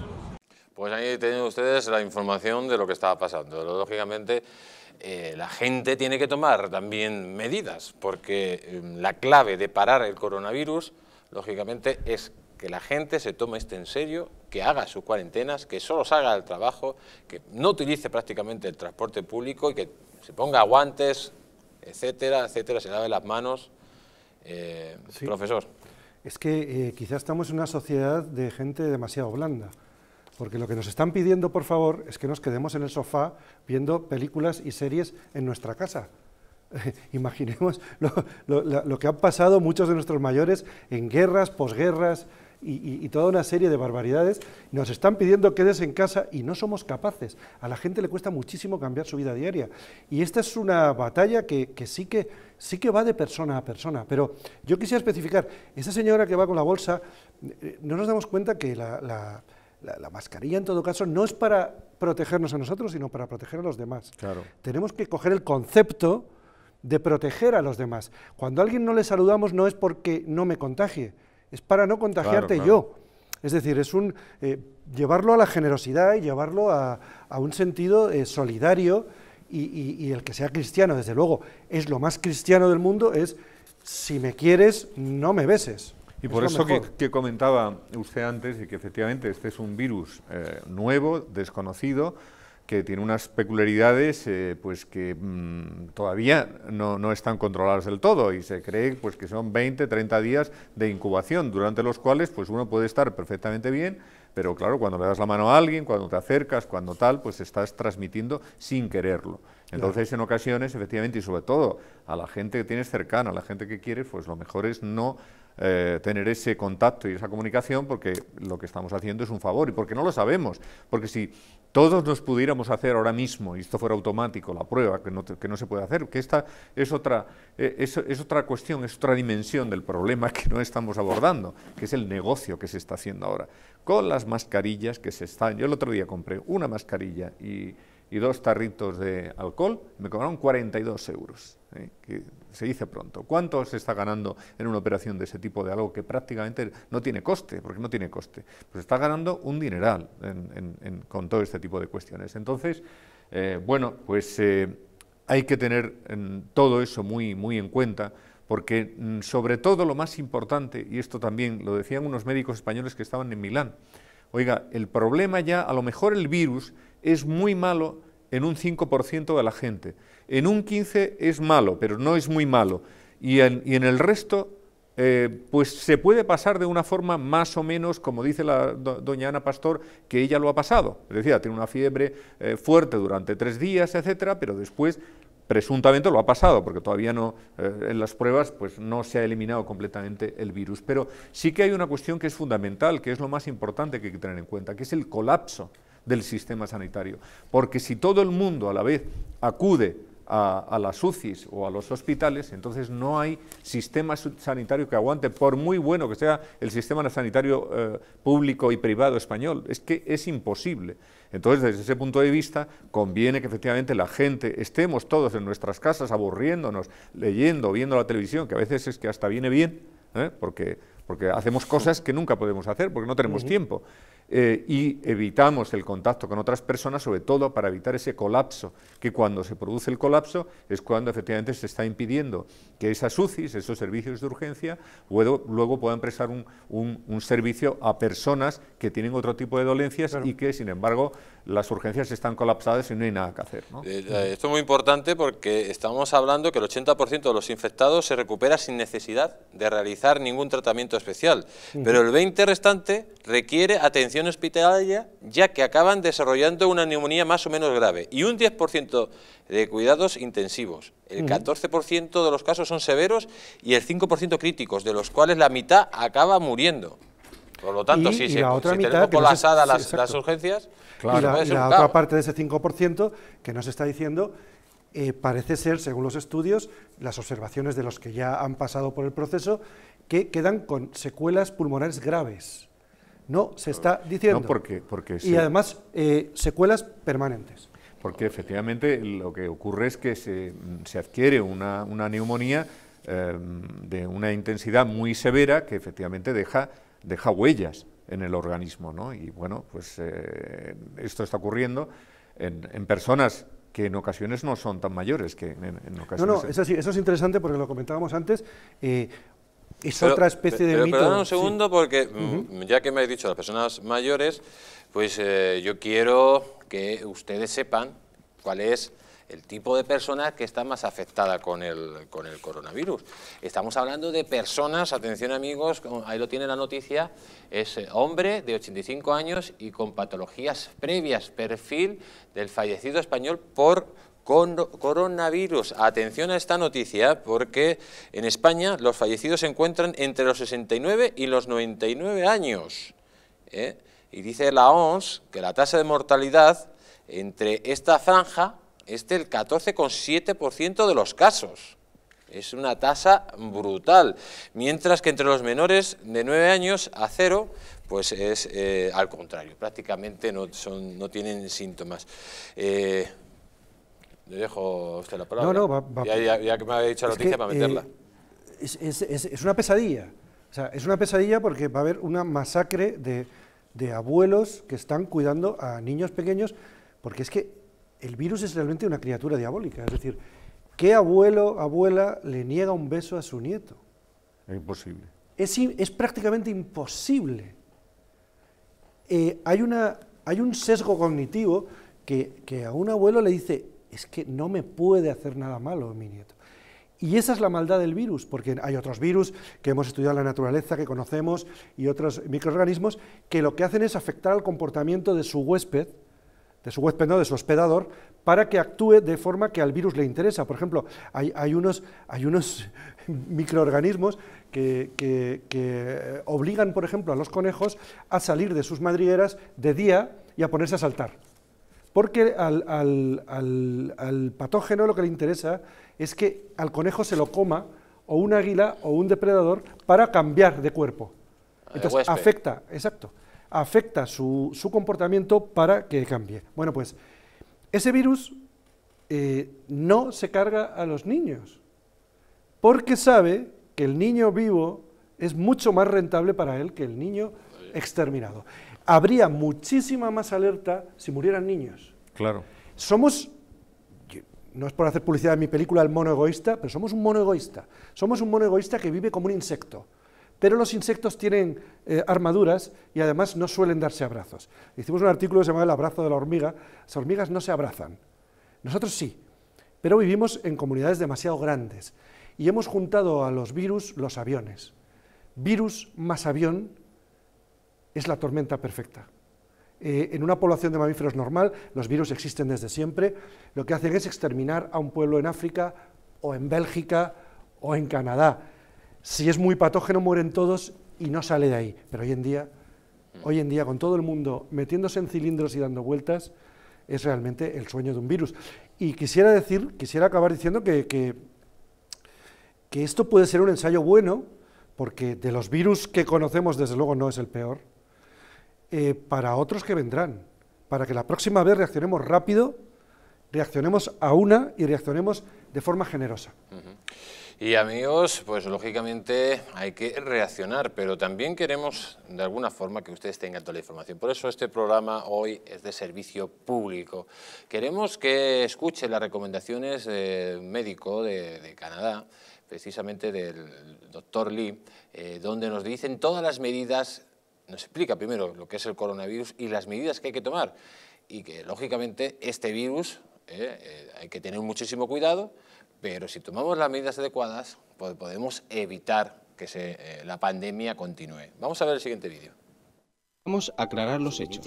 Pues ahí tienen ustedes la información de lo que estaba pasando. Lógicamente, eh, la gente tiene que tomar también medidas, porque eh, la clave de parar el coronavirus, lógicamente, es que la gente se tome esto en serio, que haga sus cuarentenas, que solo salga al trabajo, que no utilice prácticamente el transporte público y que se ponga guantes, etcétera, etcétera, se lave las manos. Eh, sí. Profesor. Es que eh, quizás estamos en una sociedad de gente demasiado blanda. Porque lo que nos están pidiendo, por favor, es que nos quedemos en el sofá viendo películas y series en nuestra casa. Eh, imaginemos lo, lo, lo que han pasado muchos de nuestros mayores en guerras, posguerras y, y, y toda una serie de barbaridades. Nos están pidiendo quedes en casa y no somos capaces. A la gente le cuesta muchísimo cambiar su vida diaria. Y esta es una batalla que, que, sí, que sí que va de persona a persona. Pero yo quisiera especificar, esa señora que va con la bolsa, eh, no nos damos cuenta que la... la La, la mascarilla, en todo caso, no es para protegernos a nosotros, sino para proteger a los demás. Claro. Tenemos que coger el concepto de proteger a los demás. Cuando a alguien no le saludamos no es porque no me contagie, es para no contagiarte claro, claro. yo. Es decir, es un eh, llevarlo a la generosidad y llevarlo a, a un sentido eh, solidario y, y, y el que sea cristiano, desde luego, es lo más cristiano del mundo, es si me quieres, no me beses. Y por eso que, que comentaba usted antes, y que efectivamente este es un virus eh, nuevo, desconocido, que tiene unas peculiaridades eh, pues que mmm, todavía no, no están controladas del todo, y se cree pues, que son veinte, treinta días de incubación, durante los cuales pues, uno puede estar perfectamente bien, pero claro, cuando le das la mano a alguien, cuando te acercas, cuando tal, pues estás transmitiendo sin quererlo. Entonces, en ocasiones, efectivamente, y sobre todo a la gente que tienes cercana, a la gente que quieres, pues lo mejor es no eh, tener ese contacto y esa comunicación, porque lo que estamos haciendo es un favor, y porque no lo sabemos, porque si todos nos pudiéramos hacer ahora mismo, y esto fuera automático, la prueba, que no, que no se puede hacer, que esta es otra, eh, es, es otra cuestión, es otra dimensión del problema que no estamos abordando, que es el negocio que se está haciendo ahora, con las mascarillas que se están... Yo el otro día compré una mascarilla y... y dos tarritos de alcohol, me cobraron cuarenta y dos euros, ¿eh? Que se dice pronto. ¿Cuánto se está ganando en una operación de ese tipo de algo que prácticamente no tiene coste? Porque no tiene coste. Pues está ganando un dineral en, en, en, con todo este tipo de cuestiones. Entonces, eh, bueno, pues eh, hay que tener en todo eso muy, muy en cuenta, porque mm, sobre todo lo más importante, y esto también lo decían unos médicos españoles que estaban en Milán, oiga, el problema ya, a lo mejor el virus es muy malo en un cinco por ciento de la gente. En un quince por ciento es malo, pero no es muy malo. Y en, y en el resto, eh, pues se puede pasar de una forma más o menos, como dice la do, doña Ana Pastor, que ella lo ha pasado. Es decir, tiene una fiebre eh, fuerte durante tres días, etcétera, pero después presuntamente lo ha pasado, porque todavía no, eh, en las pruebas pues no se ha eliminado completamente el virus. Pero sí que hay una cuestión que es fundamental, que es lo más importante que hay que tener en cuenta, que es el colapso del sistema sanitario. Porque si todo el mundo a la vez acude a, a las U C Is o a los hospitales, entonces no hay sistema sanitario que aguante, por muy bueno que sea el sistema sanitario eh, público y privado español. Es que es imposible. Entonces, desde ese punto de vista, conviene que efectivamente la gente estemos todos en nuestras casas aburriéndonos, leyendo, viendo la televisión, que a veces es que hasta viene bien, ¿eh? porque, porque hacemos cosas que nunca podemos hacer, porque no tenemos uh-huh. tiempo. Eh, y evitamos el contacto con otras personas, sobre todo para evitar ese colapso, que cuando se produce el colapso es cuando efectivamente se está impidiendo que esas U C Is, esos servicios de urgencia, luego, luego puedan prestar un, un, un servicio a personas que tienen otro tipo de dolencias claro. y que, sin embargo, las urgencias están colapsadas y no hay nada que hacer, ¿no? Eh, eh, esto es muy importante porque estamos hablando que el ochenta por ciento de los infectados se recupera sin necesidad de realizar ningún tratamiento especial, uh-huh. pero el veinte por ciento restante requiere atención hospitalaria ya que acaban desarrollando una neumonía más o menos grave y un diez por ciento de cuidados intensivos. El catorce por ciento de los casos son severos y el cinco por ciento críticos, de los cuales la mitad acaba muriendo. Por lo tanto, y, si, y se, la otra si mitad tenemos colapsadas no las, sí, las urgencias, claro. y la, y la otra parte de ese cinco por ciento que nos está diciendo, eh, parece ser, según los estudios, las observaciones de los que ya han pasado por el proceso, que quedan con secuelas pulmonares graves. No, se está diciendo. No, porque, porque y sí. además, eh, secuelas permanentes. Porque efectivamente lo que ocurre es que se, se adquiere una, una neumonía eh, de una intensidad muy severa que efectivamente deja, deja huellas en el organismo, ¿no? Y bueno, pues eh, esto está ocurriendo en, en personas que en ocasiones no son tan mayores, que en, en ocasiones... No, no, eso, sí, eso es interesante porque lo comentábamos antes, eh, es pero, otra especie de pero, mito. Perdona un segundo sí. porque, uh-huh. ya que me habéis dicho las personas mayores, pues eh, yo quiero que ustedes sepan cuál es el tipo de persona que está más afectada con el, con el coronavirus. Estamos hablando de personas, atención amigos, ahí lo tiene la noticia, es hombre de ochenta y cinco años y con patologías previas, perfil del fallecido español por con coronavirus. Atención a esta noticia porque en España los fallecidos se encuentran entre los sesenta y nueve y los noventa y nueve años. ¿eh? Y dice la O M S que la tasa de mortalidad entre esta franja es del catorce coma siete por ciento de los casos. Es una tasa brutal. Mientras que entre los menores de nueve años a cero, pues es eh, al contrario. Prácticamente no, son, no tienen síntomas. Eh, le dejo a usted la palabra. No, no, va, va, ya, ya, ya que me había dicho la noticia, que, para meterla. Eh, es, es, es, es una pesadilla. O sea, es una pesadilla porque va a haber una masacre de, de abuelos que están cuidando a niños pequeños, porque es que el virus es realmente una criatura diabólica. Es decir, ¿qué abuelo, abuela le niega un beso a su nieto? Es imposible. Es, es prácticamente imposible. Eh, hay, una, hay un sesgo cognitivo que, que a un abuelo le dice, es que no me puede hacer nada malo mi nieto. Y esa es la maldad del virus, porque hay otros virus que hemos estudiado en la naturaleza, que conocemos, y otros microorganismos, que lo que hacen es afectar al comportamiento de su huésped, de su huésped, no, de su hospedador, para que actúe de forma que al virus le interesa. Por ejemplo, hay, hay, unos, hay unos microorganismos que, que, que obligan, por ejemplo, a los conejos a salir de sus madrigueras de día y a ponerse a saltar. Porque al, al, al, al patógeno lo que le interesa es que al conejo se lo coma o un águila o un depredador para cambiar de cuerpo. Entonces afecta, exacto, afecta su, su comportamiento para que cambie. Bueno, pues ese virus eh, no se carga a los niños, porque sabe que el niño vivo es mucho más rentable para él que el niño exterminado. Habría muchísima más alerta si murieran niños. Claro. Somos, no es por hacer publicidad de mi película El mono egoísta, pero somos un mono egoísta. Somos un mono egoísta que vive como un insecto. Pero los insectos tienen eh, armaduras y además no suelen darse abrazos. Hicimos un artículo que se llama El abrazo de la hormiga. Las hormigas no se abrazan. Nosotros sí, pero vivimos en comunidades demasiado grandes y hemos juntado a los virus los aviones. Virus más avión es la tormenta perfecta. Eh, en una población de mamíferos normal, los virus existen desde siempre, lo que hacen es exterminar a un pueblo en África, o en Bélgica, o en Canadá. Si es muy patógeno, mueren todos y no sale de ahí. Pero hoy en día, hoy en día, con todo el mundo metiéndose en cilindros y dando vueltas, es realmente el sueño de un virus. Y quisiera decir, quisiera acabar diciendo que, que, que esto puede ser un ensayo bueno, porque de los virus que conocemos, desde luego, no es el peor, Eh, para otros que vendrán, para que la próxima vez reaccionemos rápido, reaccionemos a una y reaccionemos de forma generosa. Uh-huh. Y amigos, pues lógicamente hay que reaccionar, pero también queremos de alguna forma que ustedes tengan toda la información. Por eso este programa hoy es de servicio público. Queremos que escuche las recomendaciones del médico de, de Canadá, precisamente del doctor Lee, eh, donde nos dicen todas las medidas. Nos explica primero lo que es el coronavirus y las medidas que hay que tomar, y que lógicamente este virus eh, eh, hay que tener muchísimo cuidado, pero si tomamos las medidas adecuadas pues podemos evitar que se, eh, la pandemia continúe. Vamos a ver el siguiente vídeo. Vamos a aclarar los hechos.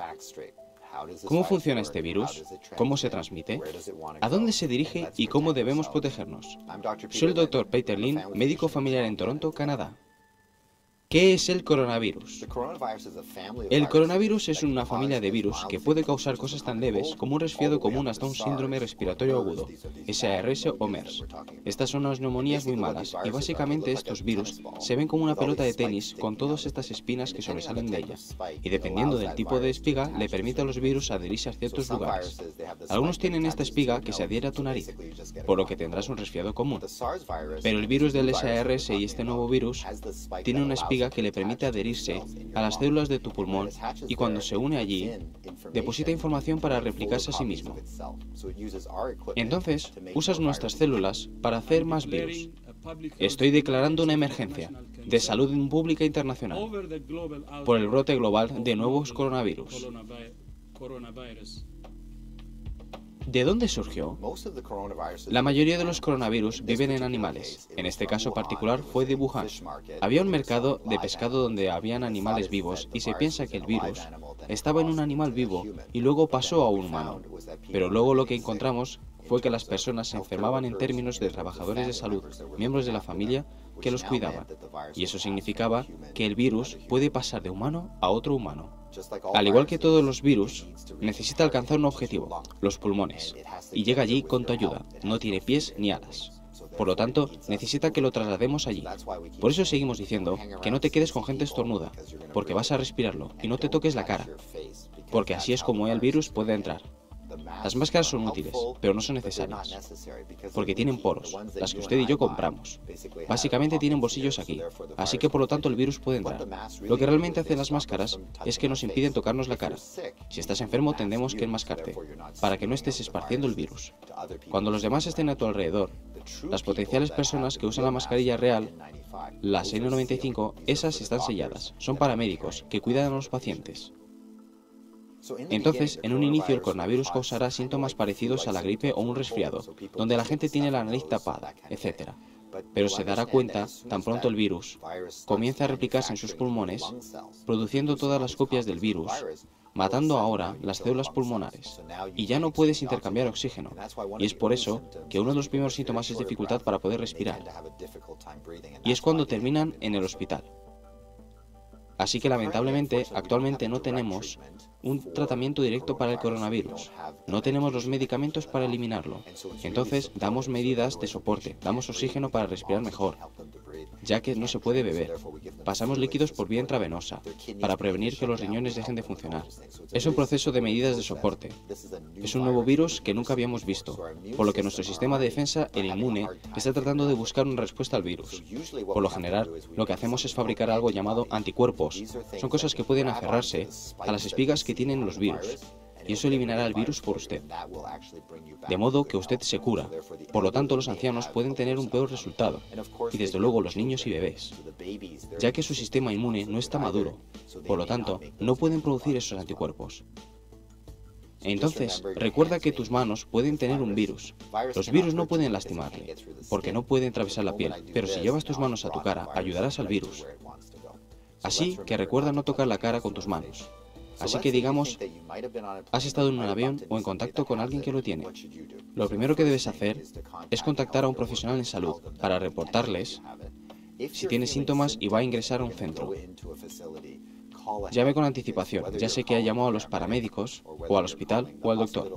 ¿Cómo funciona este virus? ¿Cómo se transmite? ¿A dónde se dirige y cómo debemos protegernos? Soy el doctor Peter Lin, médico familiar en Toronto, Canadá. ¿Qué es el coronavirus? El coronavirus es una familia de virus que puede causar cosas tan leves como un resfriado común hasta un síndrome respiratorio agudo, S A R S o MERS. Estas son unas neumonías muy malas y básicamente estos virus se ven como una pelota de tenis con todas estas espinas que sobresalen de ella. Y dependiendo del tipo de espiga, le permite a los virus adherirse a ciertos lugares. Algunos tienen esta espiga que se adhiere a tu nariz, por lo que tendrás un resfriado común. Pero el virus del S A R S y este nuevo virus tiene una espiga que le permite adherirse a las células de tu pulmón y cuando se une allí, deposita información para replicarse a sí mismo. Entonces, usas nuestras células para hacer más virus. Estoy declarando una emergencia de salud pública internacional por el brote global de nuevos coronavirus. ¿De dónde surgió? La mayoría de los coronavirus viven en animales. En este caso particular fue de Wuhan. Había un mercado de pescado donde habían animales vivos y se piensa que el virus estaba en un animal vivo y luego pasó a un humano. Pero luego lo que encontramos fue que las personas se enfermaban en términos de trabajadores de salud, miembros de la familia que los cuidaban. Y eso significaba que el virus puede pasar de humano a otro humano. Al igual que todos los virus, necesita alcanzar un objetivo, los pulmones, y llega allí con tu ayuda, no tiene pies ni alas. Por lo tanto, necesita que lo traslademos allí. Por eso seguimos diciendo que no te quedes con gente estornuda, porque vas a respirarlo, y no te toques la cara, porque así es como el virus puede entrar. Las máscaras son útiles, pero no son necesarias, porque tienen poros, las que usted y yo compramos. Básicamente tienen bolsillos aquí, así que por lo tanto el virus puede entrar. Lo que realmente hacen las máscaras es que nos impiden tocarnos la cara. Si estás enfermo tendremos que enmascarte, para que no estés esparciendo el virus. Cuando los demás estén a tu alrededor, las potenciales personas que usan la mascarilla real, las N noventa y cinco, esas están selladas, son paramédicos que cuidan a los pacientes. Entonces, en un inicio el coronavirus causará síntomas parecidos a la gripe o un resfriado, donde la gente tiene la nariz tapada, etcétera. Pero se dará cuenta, tan pronto el virus comienza a replicarse en sus pulmones, produciendo todas las copias del virus, matando ahora las células pulmonares, y ya no puedes intercambiar oxígeno, y es por eso que uno de los primeros síntomas es dificultad para poder respirar, y es cuando terminan en el hospital. Así que lamentablemente, actualmente no tenemos un tratamiento directo para el coronavirus. No tenemos los medicamentos para eliminarlo. Entonces, damos medidas de soporte, damos oxígeno para respirar mejor, ya que no se puede beber. Pasamos líquidos por vía intravenosa, para prevenir que los riñones dejen de funcionar. Es un proceso de medidas de soporte. Es un nuevo virus que nunca habíamos visto, por lo que nuestro sistema de defensa, el inmune, está tratando de buscar una respuesta al virus. Por lo general, lo que hacemos es fabricar algo llamado anticuerpos. Son cosas que pueden aferrarse a las espigas que tienen los virus, y eso eliminará el virus por usted, de modo que usted se cura. Por lo tanto, los ancianos pueden tener un peor resultado, y desde luego los niños y bebés, ya que su sistema inmune no está maduro, por lo tanto, no pueden producir esos anticuerpos. Entonces, recuerda que tus manos pueden tener un virus. Los virus no pueden lastimarle, porque no pueden atravesar la piel, pero si llevas tus manos a tu cara, ayudarás al virus. Así que recuerda no tocar la cara con tus manos. Así que digamos, has estado en un avión o en contacto con alguien que lo tiene. Lo primero que debes hacer es contactar a un profesional en salud para reportarles si tiene síntomas y va a ingresar a un centro. Llame con anticipación, ya sé que ha llamado a los paramédicos, o al hospital, o al doctor.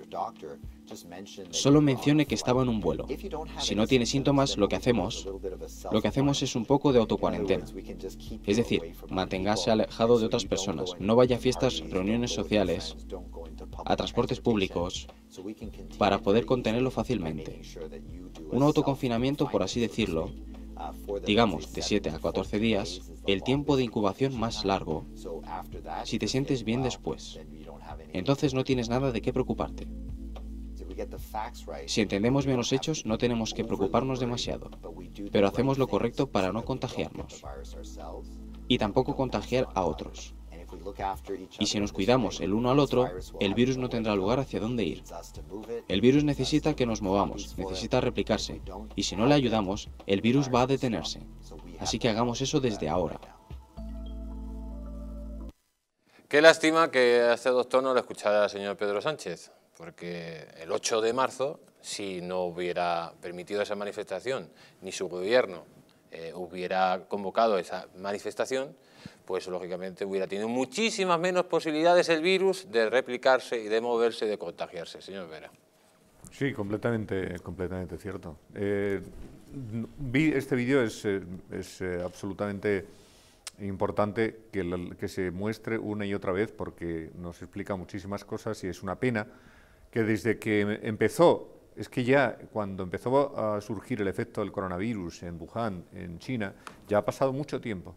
Solo mencione que estaba en un vuelo. Si no tiene síntomas, lo que hacemos, lo que hacemos es un poco de autocuarentena. Es decir, manténgase alejado de otras personas, no vaya a fiestas, reuniones sociales, a transportes públicos, para poder contenerlo fácilmente. Un autoconfinamiento, por así decirlo, digamos de siete a catorce días, el tiempo de incubación más largo, si te sientes bien después. Entonces no tienes nada de qué preocuparte. Si entendemos bien los hechos, no tenemos que preocuparnos demasiado, pero hacemos lo correcto para no contagiarnos y tampoco contagiar a otros. Y si nos cuidamos el uno al otro, el virus no tendrá lugar hacia dónde ir. El virus necesita que nos movamos, necesita replicarse, y si no le ayudamos, el virus va a detenerse. Así que hagamos eso desde ahora. Qué lástima que a este doctor no lo escuchara el señor Pedro Sánchez, porque el ocho de marzo, si no hubiera permitido esa manifestación, ni su gobierno eh, hubiera convocado esa manifestación, pues lógicamente hubiera tenido muchísimas menos posibilidades el virus de replicarse y de moverse y de contagiarse. Señor Vera. Sí, completamente, completamente cierto. Eh, vi este vídeo, es, es eh, absolutamente importante que, la, que se muestre una y otra vez porque nos explica muchísimas cosas y es una pena que desde que empezó, es que ya cuando empezó a surgir el efecto del coronavirus en Wuhan, en China, ya ha pasado mucho tiempo.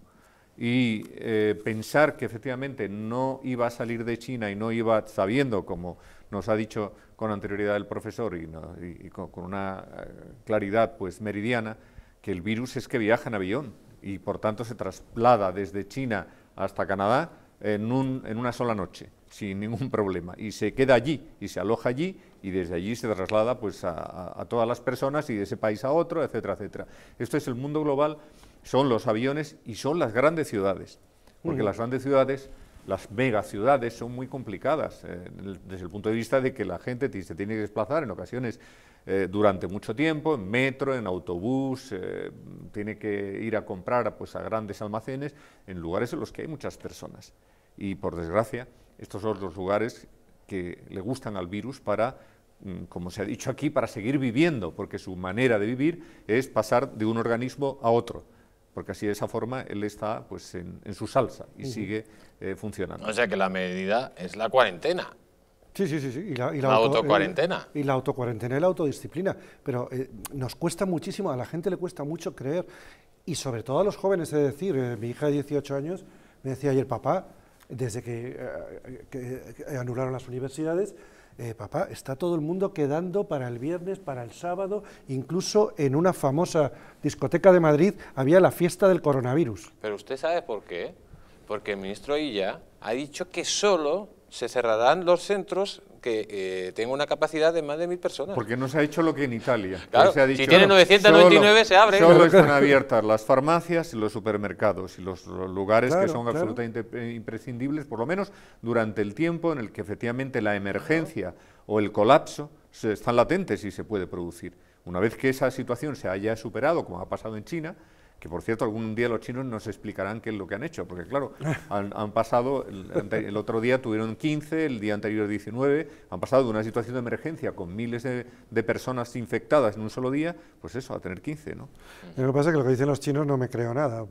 Y eh, pensar que efectivamente no iba a salir de China y no iba, sabiendo, como nos ha dicho con anterioridad el profesor y, no, y, y con, con una claridad pues meridiana, que el virus es que viaja en avión y por tanto se traslada desde China hasta Canadá en, un, en una sola noche, sin ningún problema, y se queda allí y se aloja allí y desde allí se traslada pues a, a, a todas las personas y de ese país a otro, etcétera, etcétera. Esto es el mundo global. Son los aviones y son las grandes ciudades, porque uh-huh. las grandes ciudades, las megaciudades son muy complicadas eh, desde el punto de vista de que la gente se tiene que desplazar en ocasiones eh, durante mucho tiempo, en metro, en autobús, eh, tiene que ir a comprar pues, a grandes almacenes, en lugares en los que hay muchas personas. Y por desgracia, estos son los lugares que le gustan al virus para, como se ha dicho aquí, para seguir viviendo, porque su manera de vivir es pasar de un organismo a otro. Porque así de esa forma él está pues en, en su salsa y uh-huh. sigue eh, funcionando. O sea que la medida es la cuarentena. Sí, sí, sí, sí. Y la, y la, la auto, autocuarentena. Y la autocuarentena y la autodisciplina. Pero eh, nos cuesta muchísimo, a la gente le cuesta mucho creer, y sobre todo a los jóvenes, es decir, eh, mi hija de dieciocho años me decía ayer, papá, desde que, eh, que, que anularon las universidades, Eh, papá, está todo el mundo quedando para el viernes, para el sábado, incluso en una famosa discoteca de Madrid había la fiesta del coronavirus. Pero usted sabe por qué, porque el ministro Illa ha dicho que solo se cerrarán los centros que eh, tengan una capacidad de más de mil personas. Porque no se ha hecho lo que en Italia. Claro, se ha dicho, si tiene novecientos noventa y nueve solo, se abre. Solo están abiertas las farmacias y los supermercados y los, los lugares claro, que son claro. absolutamente imprescindibles, por lo menos durante el tiempo en el que efectivamente la emergencia o el colapso se, están latentes y se puede producir. Una vez que esa situación se haya superado, como ha pasado en China, que por cierto algún día los chinos nos explicarán qué es lo que han hecho, porque claro, han, han pasado, el, el otro día tuvieron quince, el día anterior diecinueve, han pasado de una situación de emergencia con miles de, de personas infectadas en un solo día, pues eso, a tener quince, ¿no? Lo que pasa es que lo que dicen los chinos no me creo nada.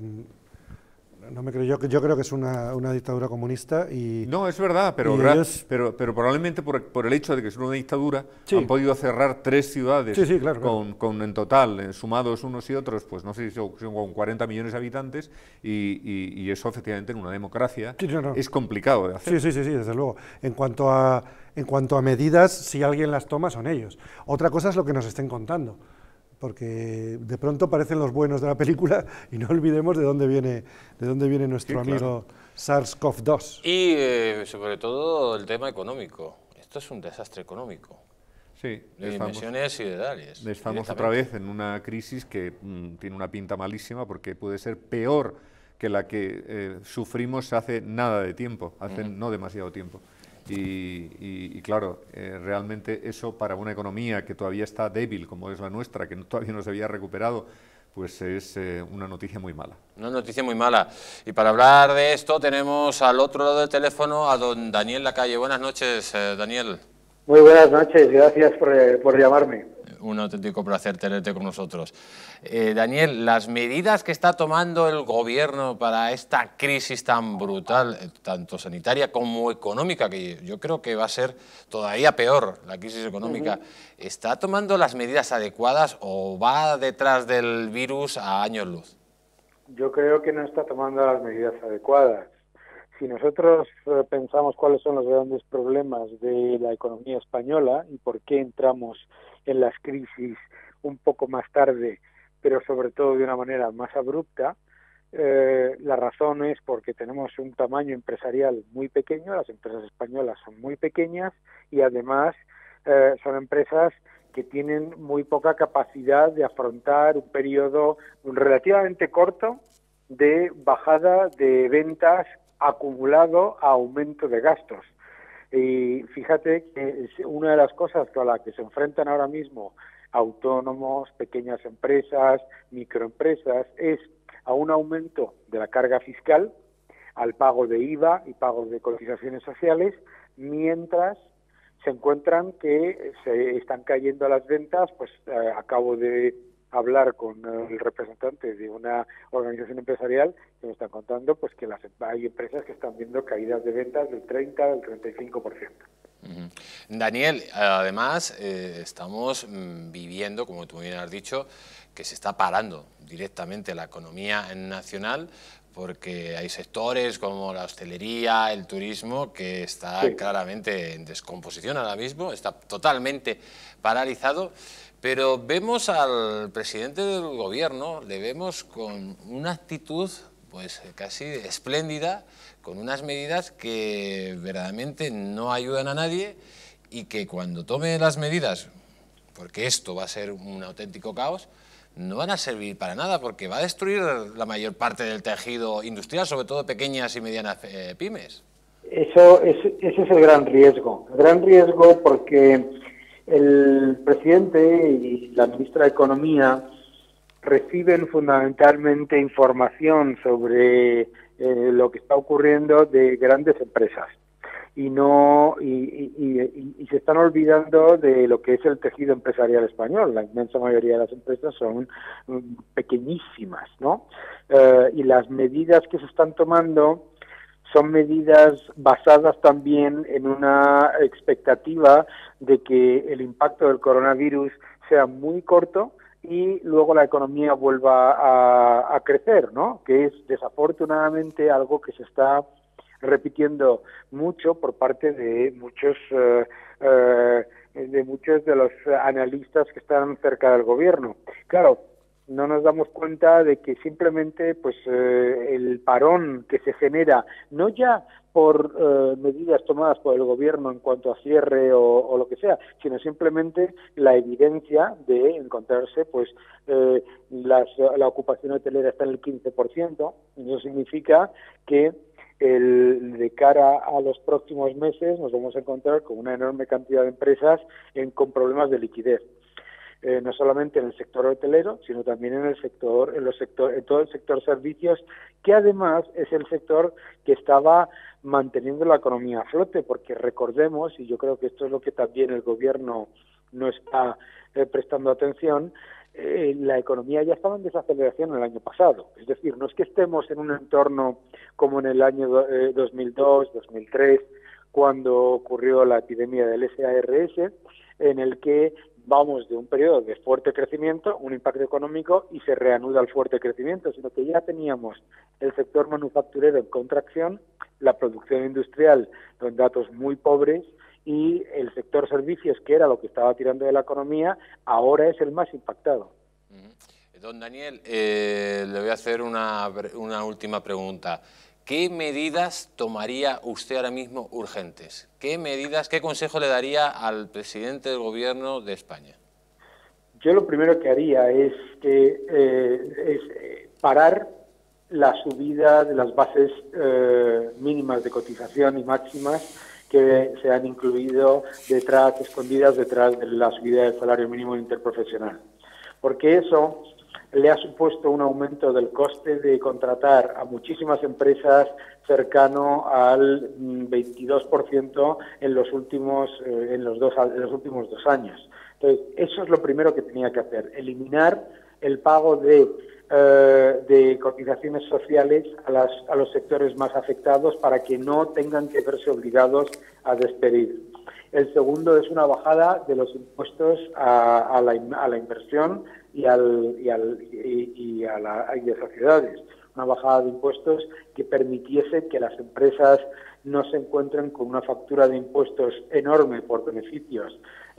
No me creo, yo, yo creo que es una, una dictadura comunista y... No, es verdad, pero, ellos... pero, pero probablemente por, por el hecho de que es una dictadura, sí. han podido cerrar tres ciudades sí, sí, claro, con, claro. con en total, eh, sumados unos y otros, pues no sé si son, son con cuarenta millones de habitantes y, y, y eso efectivamente en una democracia sí, no, no. es complicado de hacer. Sí, sí, sí, sí, desde luego. En cuanto a, en cuanto a medidas, si alguien las toma son ellos. Otra cosa es lo que nos estén contando, porque de pronto parecen los buenos de la película y no olvidemos de dónde viene, de dónde viene nuestro sí, amigo claro. SARS CoV dos. Y eh, sobre todo el tema económico. esto es un desastre económico. Sí, de estamos, dimensiones ideales. Estamos otra vez en una crisis que mm, tiene una pinta malísima porque puede ser peor que la que eh, sufrimos hace nada de tiempo, hace uh-huh. no demasiado tiempo. Y, y, y claro, eh, realmente eso para una economía que todavía está débil, como es la nuestra, que no, todavía no se había recuperado, pues es eh, una noticia muy mala. Una noticia muy mala. Y para hablar de esto tenemos al otro lado del teléfono a don Daniel Lacalle. Buenas noches, eh, Daniel. Muy buenas noches, gracias por, eh, por llamarme. Un auténtico placer tenerte con nosotros. Eh, Daniel, las medidas que está tomando el gobierno para esta crisis tan brutal, eh, tanto sanitaria como económica, que yo creo que va a ser todavía peor la crisis económica, uh-huh. ¿está tomando las medidas adecuadas o va detrás del virus a años luz? Yo creo que no está tomando las medidas adecuadas. Si nosotros eh, pensamos cuáles son los grandes problemas de la economía española y por qué entramos en las crisis un poco más tarde, pero sobre todo de una manera más abrupta, eh, la razón es porque tenemos un tamaño empresarial muy pequeño, las empresas españolas son muy pequeñas y además eh, son empresas que tienen muy poca capacidad de afrontar un periodo relativamente corto de bajada de ventas acumulado a aumento de gastos. Y fíjate que es una de las cosas con las que se enfrentan ahora mismo autónomos, pequeñas empresas, microempresas, es a un aumento de la carga fiscal, al pago de I V A y pagos de cotizaciones sociales, mientras se encuentran que se están cayendo las ventas. Pues eh, acabo de hablar con el representante de una organización empresarial que me están contando pues que las, hay empresas que están viendo caídas de ventas del treinta, del treinta y cinco por ciento. Uh-huh. Daniel, además eh, estamos mm, viviendo, como tú bien has dicho, que se está parando directamente la economía nacional porque hay sectores como la hostelería, el turismo, que está sí. claramente en descomposición ahora mismo, está totalmente paralizado. Pero vemos al presidente del gobierno, le vemos con una actitud pues casi espléndida, con unas medidas que verdaderamente no ayudan a nadie y que cuando tome las medidas, porque esto va a ser un auténtico caos, no van a servir para nada porque va a destruir la mayor parte del tejido industrial, sobre todo pequeñas y medianas eh, pymes. Eso es, ese es el gran riesgo, el gran riesgo porque el presidente y la ministra de Economía reciben fundamentalmente información sobre eh, lo que está ocurriendo de grandes empresas y no y, y, y, y se están olvidando de lo que es el tejido empresarial español. La inmensa mayoría de las empresas son um, pequeñísimas, ¿no? Eh, y las medidas que se están tomando son medidas basadas también en una expectativa de que el impacto del coronavirus sea muy corto y luego la economía vuelva a, a crecer, ¿no? Que es desafortunadamente algo que se está repitiendo mucho por parte de muchos uh, uh, de muchos de los analistas que están cerca del gobierno. Claro, no nos damos cuenta de que simplemente pues eh, el parón que se genera, no ya por eh, medidas tomadas por el gobierno en cuanto a cierre o, o lo que sea, sino simplemente la evidencia de encontrarse pues eh, las, la ocupación hotelera está en el quince por ciento, y eso significa que el, de cara a los próximos meses nos vamos a encontrar con una enorme cantidad de empresas en, con problemas de liquidez. Eh, no solamente en el sector hotelero, sino también en el sector, en los sector, en todo el sector servicios, que además es el sector que estaba manteniendo la economía a flote, porque recordemos, y yo creo que esto es lo que también el gobierno no está eh, prestando atención, eh, la economía ya estaba en desaceleración el año pasado. Es decir, no es que estemos en un entorno como en el año eh, dos mil dos, dos mil tres, cuando ocurrió la epidemia del S A R S, en el que vamos de un periodo de fuerte crecimiento, un impacto económico, y se reanuda el fuerte crecimiento, sino que ya teníamos el sector manufacturero en contracción, la producción industrial con datos muy pobres, y el sector servicios, que era lo que estaba tirando de la economía, ahora es el más impactado. Don Daniel, eh, le voy a hacer una, una última pregunta. ¿qué medidas tomaría usted ahora mismo urgentes? ¿Qué medidas, qué consejo le daría al presidente del Gobierno de España? Yo lo primero que haría es, que, eh, es eh, parar la subida de las bases eh, mínimas de cotización y máximas que se han incluido detrás, escondidas detrás de la subida del salario mínimo interprofesional. Porque eso le ha supuesto un aumento del coste de contratar a muchísimas empresas cercano al veintidós por ciento en los últimos, eh, en los dos, en los últimos dos años. Entonces, eso es lo primero que tenía que hacer, eliminar el pago de, eh, de cotizaciones sociales a, las, a los sectores más afectados para que no tengan que verse obligados a despedir. El segundo es una bajada de los impuestos a, a, la, a la inversión y, al, y, al, y, y, a la, y a sociedades. Una bajada de impuestos que permitiese que las empresas no se encuentren con una factura de impuestos enorme por beneficios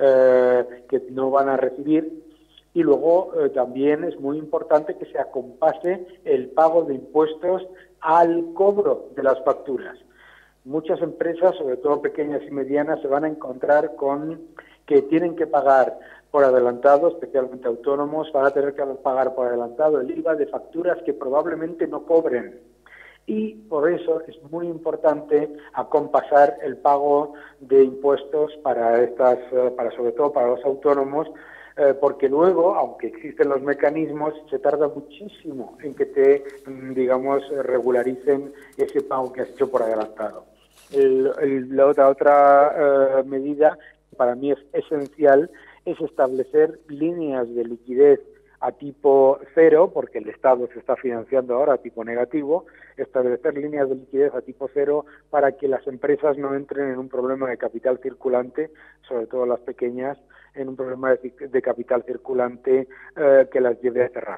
eh, que no van a recibir. Y luego eh, también es muy importante que se acompase el pago de impuestos al cobro de las facturas. Muchas empresas, sobre todo pequeñas y medianas, se van a encontrar con que tienen que pagar por adelantado, especialmente autónomos, van a tener que pagar por adelantado el I V A de facturas que probablemente no cobren. Y por eso es muy importante acompasar el pago de impuestos para estas, para sobre todo para los autónomos, eh, porque luego, aunque existen los mecanismos, se tarda muchísimo en que te, digamos, regularicen ese pago que has hecho por adelantado. El, el, la otra, otra eh, medida que para mí es esencial es establecer líneas de liquidez a tipo cero, porque el Estado se está financiando ahora a tipo negativo, establecer líneas de liquidez a tipo cero para que las empresas no entren en un problema de capital circulante, sobre todo las pequeñas, en un problema de, de capital circulante eh, que las lleve a cerrar.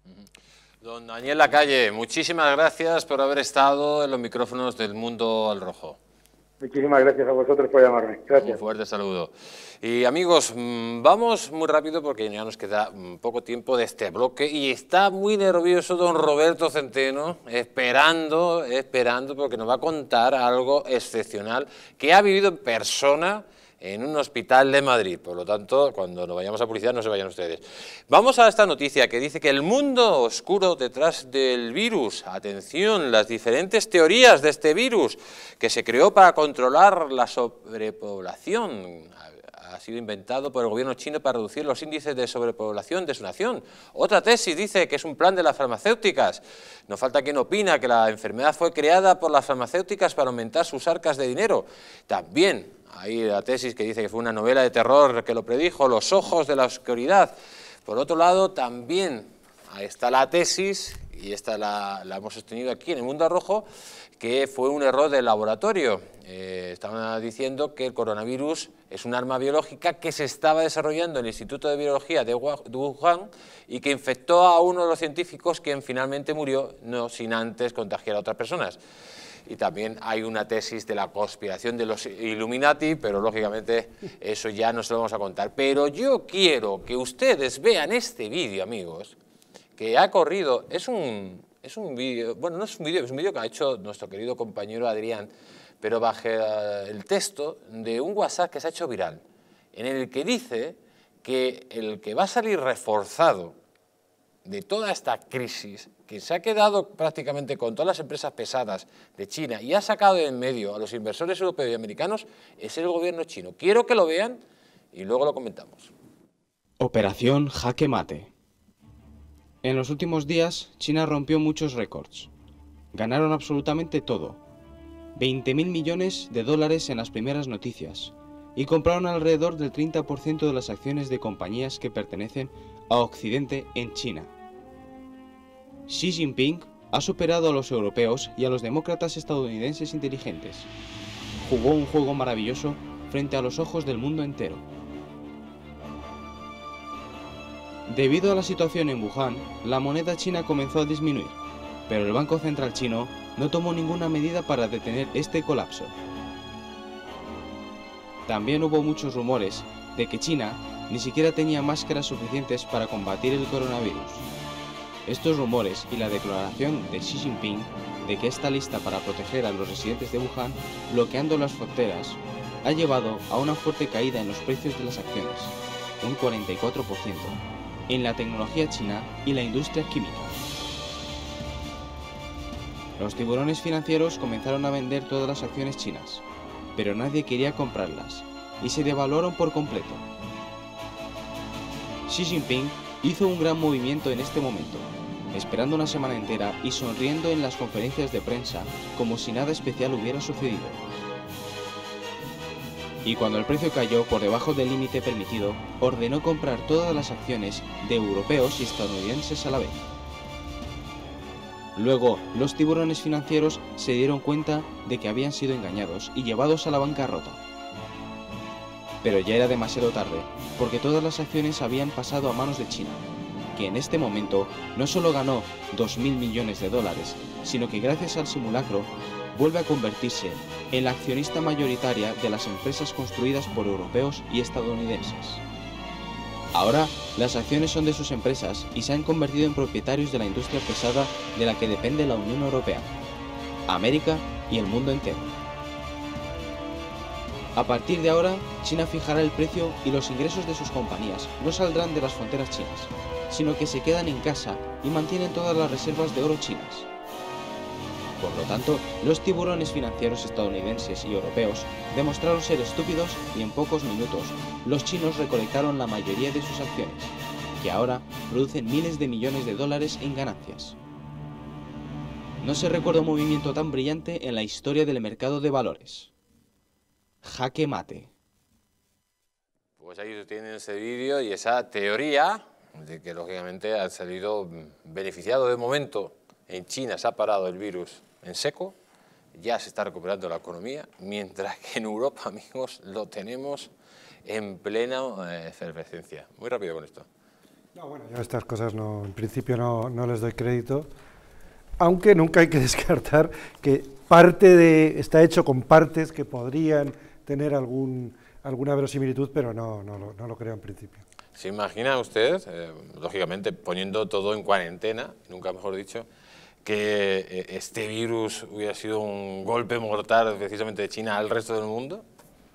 Don Daniel Lacalle, muchísimas gracias por haber estado en los micrófonos del Mundo al Rojo. Muchísimas gracias a vosotros por llamarme. Gracias. Un fuerte saludo. Y amigos, vamos muy rápido porque ya nos queda poco tiempo de este bloque y está muy nervioso don Roberto Centeno, esperando, esperando, porque nos va a contar algo excepcional que ha vivido en persona en un hospital de Madrid. Por lo tanto, cuando nos vayamos a publicidad, no se vayan ustedes. Vamos a esta noticia que dice que el mundo oscuro detrás del virus. Atención, las diferentes teorías de este virus que se creó para controlar la sobrepoblación. Ha sido inventado por el gobierno chino para reducir los índices de sobrepoblación de su nación. Otra tesis dice que es un plan de las farmacéuticas. No falta quien opina que la enfermedad fue creada por las farmacéuticas para aumentar sus arcas de dinero. También hay la tesis que dice que fue una novela de terror que lo predijo, Los ojos de la oscuridad. Por otro lado, también ahí está la tesis, y esta la, la hemos sostenido aquí en el Mundo Rojo, que fue un error del laboratorio. Eh, estaban diciendo que el coronavirus es un arma biológica que se estaba desarrollando en el Instituto de Biología de Wuhan y que infectó a uno de los científicos, quien finalmente murió, no sin antes contagiar a otras personas. Y también hay una tesis de la conspiración de los Illuminati, pero lógicamente eso ya no se lo vamos a contar. Pero yo quiero que ustedes vean este vídeo, amigos, que ha corrido, es un, es un vídeo, bueno, no es un vídeo, es un vídeo que ha hecho nuestro querido compañero Adrián, pero bajo el texto de un WhatsApp que se ha hecho viral, en el que dice que el que va a salir reforzado de toda esta crisis, que se ha quedado prácticamente con todas las empresas pesadas de China y ha sacado de en medio a los inversores europeos y americanos, es el gobierno chino. Quiero que lo vean y luego lo comentamos. Operación Jaque Mate. En los últimos días, China rompió muchos récords. Ganaron absolutamente todo. veinte mil millones de dólares en las primeras noticias. Y compraron alrededor del treinta por ciento de las acciones de compañías que pertenecen a Occidente en China. Xi Jinping ha superado a los europeos y a los demócratas estadounidenses inteligentes. Jugó un juego maravilloso frente a los ojos del mundo entero. Debido a la situación en Wuhan, la moneda china comenzó a disminuir, pero el Banco Central chino no tomó ninguna medida para detener este colapso. También hubo muchos rumores de que China ni siquiera tenía máscaras suficientes para combatir el coronavirus. Estos rumores y la declaración de Xi Jinping de que está lista para proteger a los residentes de Wuhan, bloqueando las fronteras, ha llevado a una fuerte caída en los precios de las acciones, un cuarenta y cuatro por ciento, en la tecnología china y la industria química. Los tiburones financieros comenzaron a vender todas las acciones chinas, pero nadie quería comprarlas y se devaluaron por completo. Xi Jinping hizo un gran movimiento en este momento, esperando una semana entera y sonriendo en las conferencias de prensa como si nada especial hubiera sucedido. Y cuando el precio cayó por debajo del límite permitido, ordenó comprar todas las acciones de europeos y estadounidenses a la vez. Luego, los tiburones financieros se dieron cuenta de que habían sido engañados y llevados a la bancarrota. Pero ya era demasiado tarde, porque todas las acciones habían pasado a manos de China, que en este momento no solo ganó dos mil millones de dólares, sino que gracias al simulacro vuelve a convertirse en la accionista mayoritaria de las empresas construidas por europeos y estadounidenses. Ahora, las acciones son de sus empresas y se han convertido en propietarios de la industria pesada de la que depende la Unión Europea, América y el mundo entero. A partir de ahora, China fijará el precio y los ingresos de sus compañías no saldrán de las fronteras chinas, sino que se quedan en casa y mantienen todas las reservas de oro chinas. Por lo tanto, los tiburones financieros estadounidenses y europeos demostraron ser estúpidos y en pocos minutos los chinos recolectaron la mayoría de sus acciones, que ahora producen miles de millones de dólares en ganancias. No se recuerda un movimiento tan brillante en la historia del mercado de valores. Jaque mate. Pues ahí tienen ese vídeo y esa teoría de que lógicamente ha salido beneficiado de momento. En China se ha parado el virus en seco, ya se está recuperando la economía, mientras que en Europa, amigos, lo tenemos en plena eh, efervescencia. Muy rápido con esto. No, bueno, yo estas cosas no, en principio no, no les doy crédito, aunque nunca hay que descartar que parte de está hecho con partes que podrían tener algún, alguna verosimilitud, pero no, no, no, no lo creo en principio. ¿Se imagina usted, eh, lógicamente poniendo todo en cuarentena, nunca mejor dicho, que eh, este virus hubiera sido un golpe mortal precisamente de China al resto del mundo?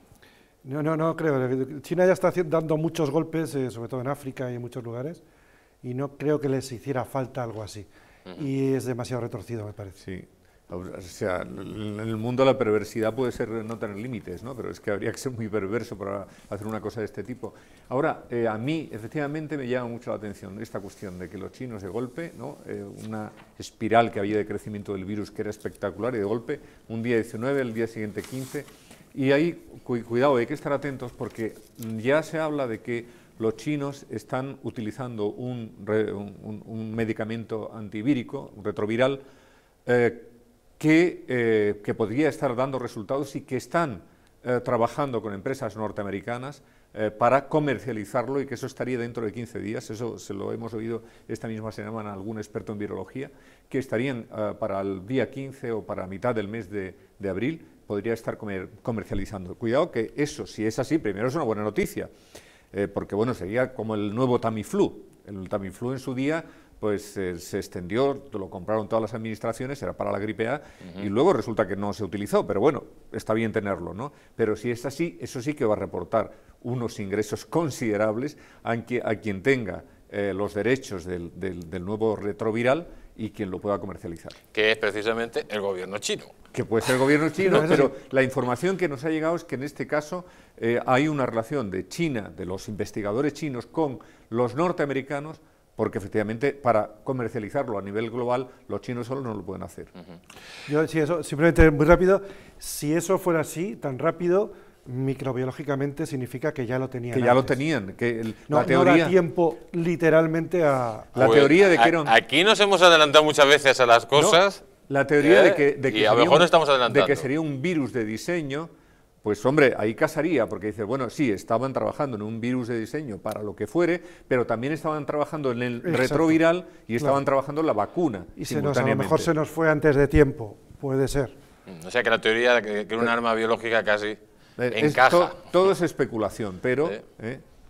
No, no, no creo. China ya está dando muchos golpes, eh, sobre todo en África y en muchos lugares, y no creo que les hiciera falta algo así. Uh-huh. Y es demasiado retorcido, me parece. Sí. O sea, en el mundo la perversidad puede ser no tener límites, ¿no? Pero es que habría que ser muy perverso para hacer una cosa de este tipo. Ahora, eh, a mí, efectivamente, me llama mucho la atención esta cuestión de que los chinos de golpe, ¿no? Eh, una espiral que había de crecimiento del virus que era espectacular y de golpe, un día diecinueve, el día siguiente quince, y ahí, cu cuidado, hay que estar atentos porque ya se habla de que los chinos están utilizando un, re, un, un medicamento antivírico, un retroviral, eh, Que, eh, que podría estar dando resultados y que están eh, trabajando con empresas norteamericanas eh, para comercializarlo y que eso estaría dentro de quince días, eso se lo hemos oído esta misma semana a algún experto en virología, que estarían eh, para el día quince o para mitad del mes de, de abril, podría estar comer, comercializando. Cuidado que eso, si es así, primero es una buena noticia, eh, porque bueno, sería como el nuevo Tamiflu. El Tamiflu en su día pues eh, se extendió, lo compraron todas las administraciones, era para la gripe A, uh-huh. y luego resulta que no se utilizó, pero bueno, está bien tenerlo, ¿no? Pero si es así, eso sí que va a reportar unos ingresos considerables a, que, a quien tenga eh, los derechos del, del, del nuevo retroviral y quien lo pueda comercializar. Que es precisamente el gobierno chino. Que puede ser el gobierno chino, pero la información que nos ha llegado es que en este caso eh, hay una relación de China, de los investigadores chinos con los norteamericanos, porque efectivamente para comercializarlo a nivel global los chinos solos no lo pueden hacer. Uh-huh. Yo, si eso, simplemente muy rápido, si eso fuera así, tan rápido, microbiológicamente significa que ya lo tenían. Que antes. ya lo tenían. Que el, no, la teoría, no da tiempo literalmente a... La pues, teoría de que era un, aquí nos hemos adelantado muchas veces a las cosas. No, la teoría ¿eh? de que, de que y a lo mejor un, no estamos adelantando. de que sería un virus de diseño. Pues hombre, ahí casaría, porque dice, bueno, sí, estaban trabajando en un virus de diseño para lo que fuere, pero también estaban trabajando en el Exacto. retroviral y estaban claro. trabajando en la vacuna. Y se nos, a lo mejor se nos fue antes de tiempo, puede ser. O sea que la teoría de que, que era un arma biológica casi es encaja. To, todo es especulación, pero... ¿Sí? ¿eh?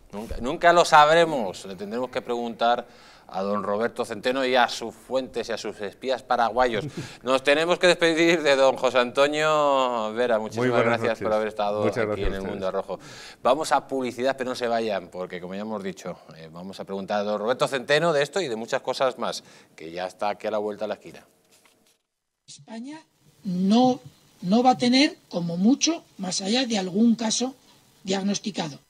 Nunca, nunca lo sabremos. Le tendremos que preguntar a don Roberto Centeno y a sus fuentes y a sus espías paraguayos. Nos tenemos que despedir de don José Antonio Vera. Muchísimas gracias noches. por haber estado Muchas aquí en el Mundo Rojo. Vamos a publicidad, pero no se vayan, porque como ya hemos dicho, eh, vamos a preguntar a don Roberto Centeno de esto y de muchas cosas más, que ya está aquí a la vuelta de la esquina. España no, no va a tener, como mucho, más allá de algún caso diagnosticado.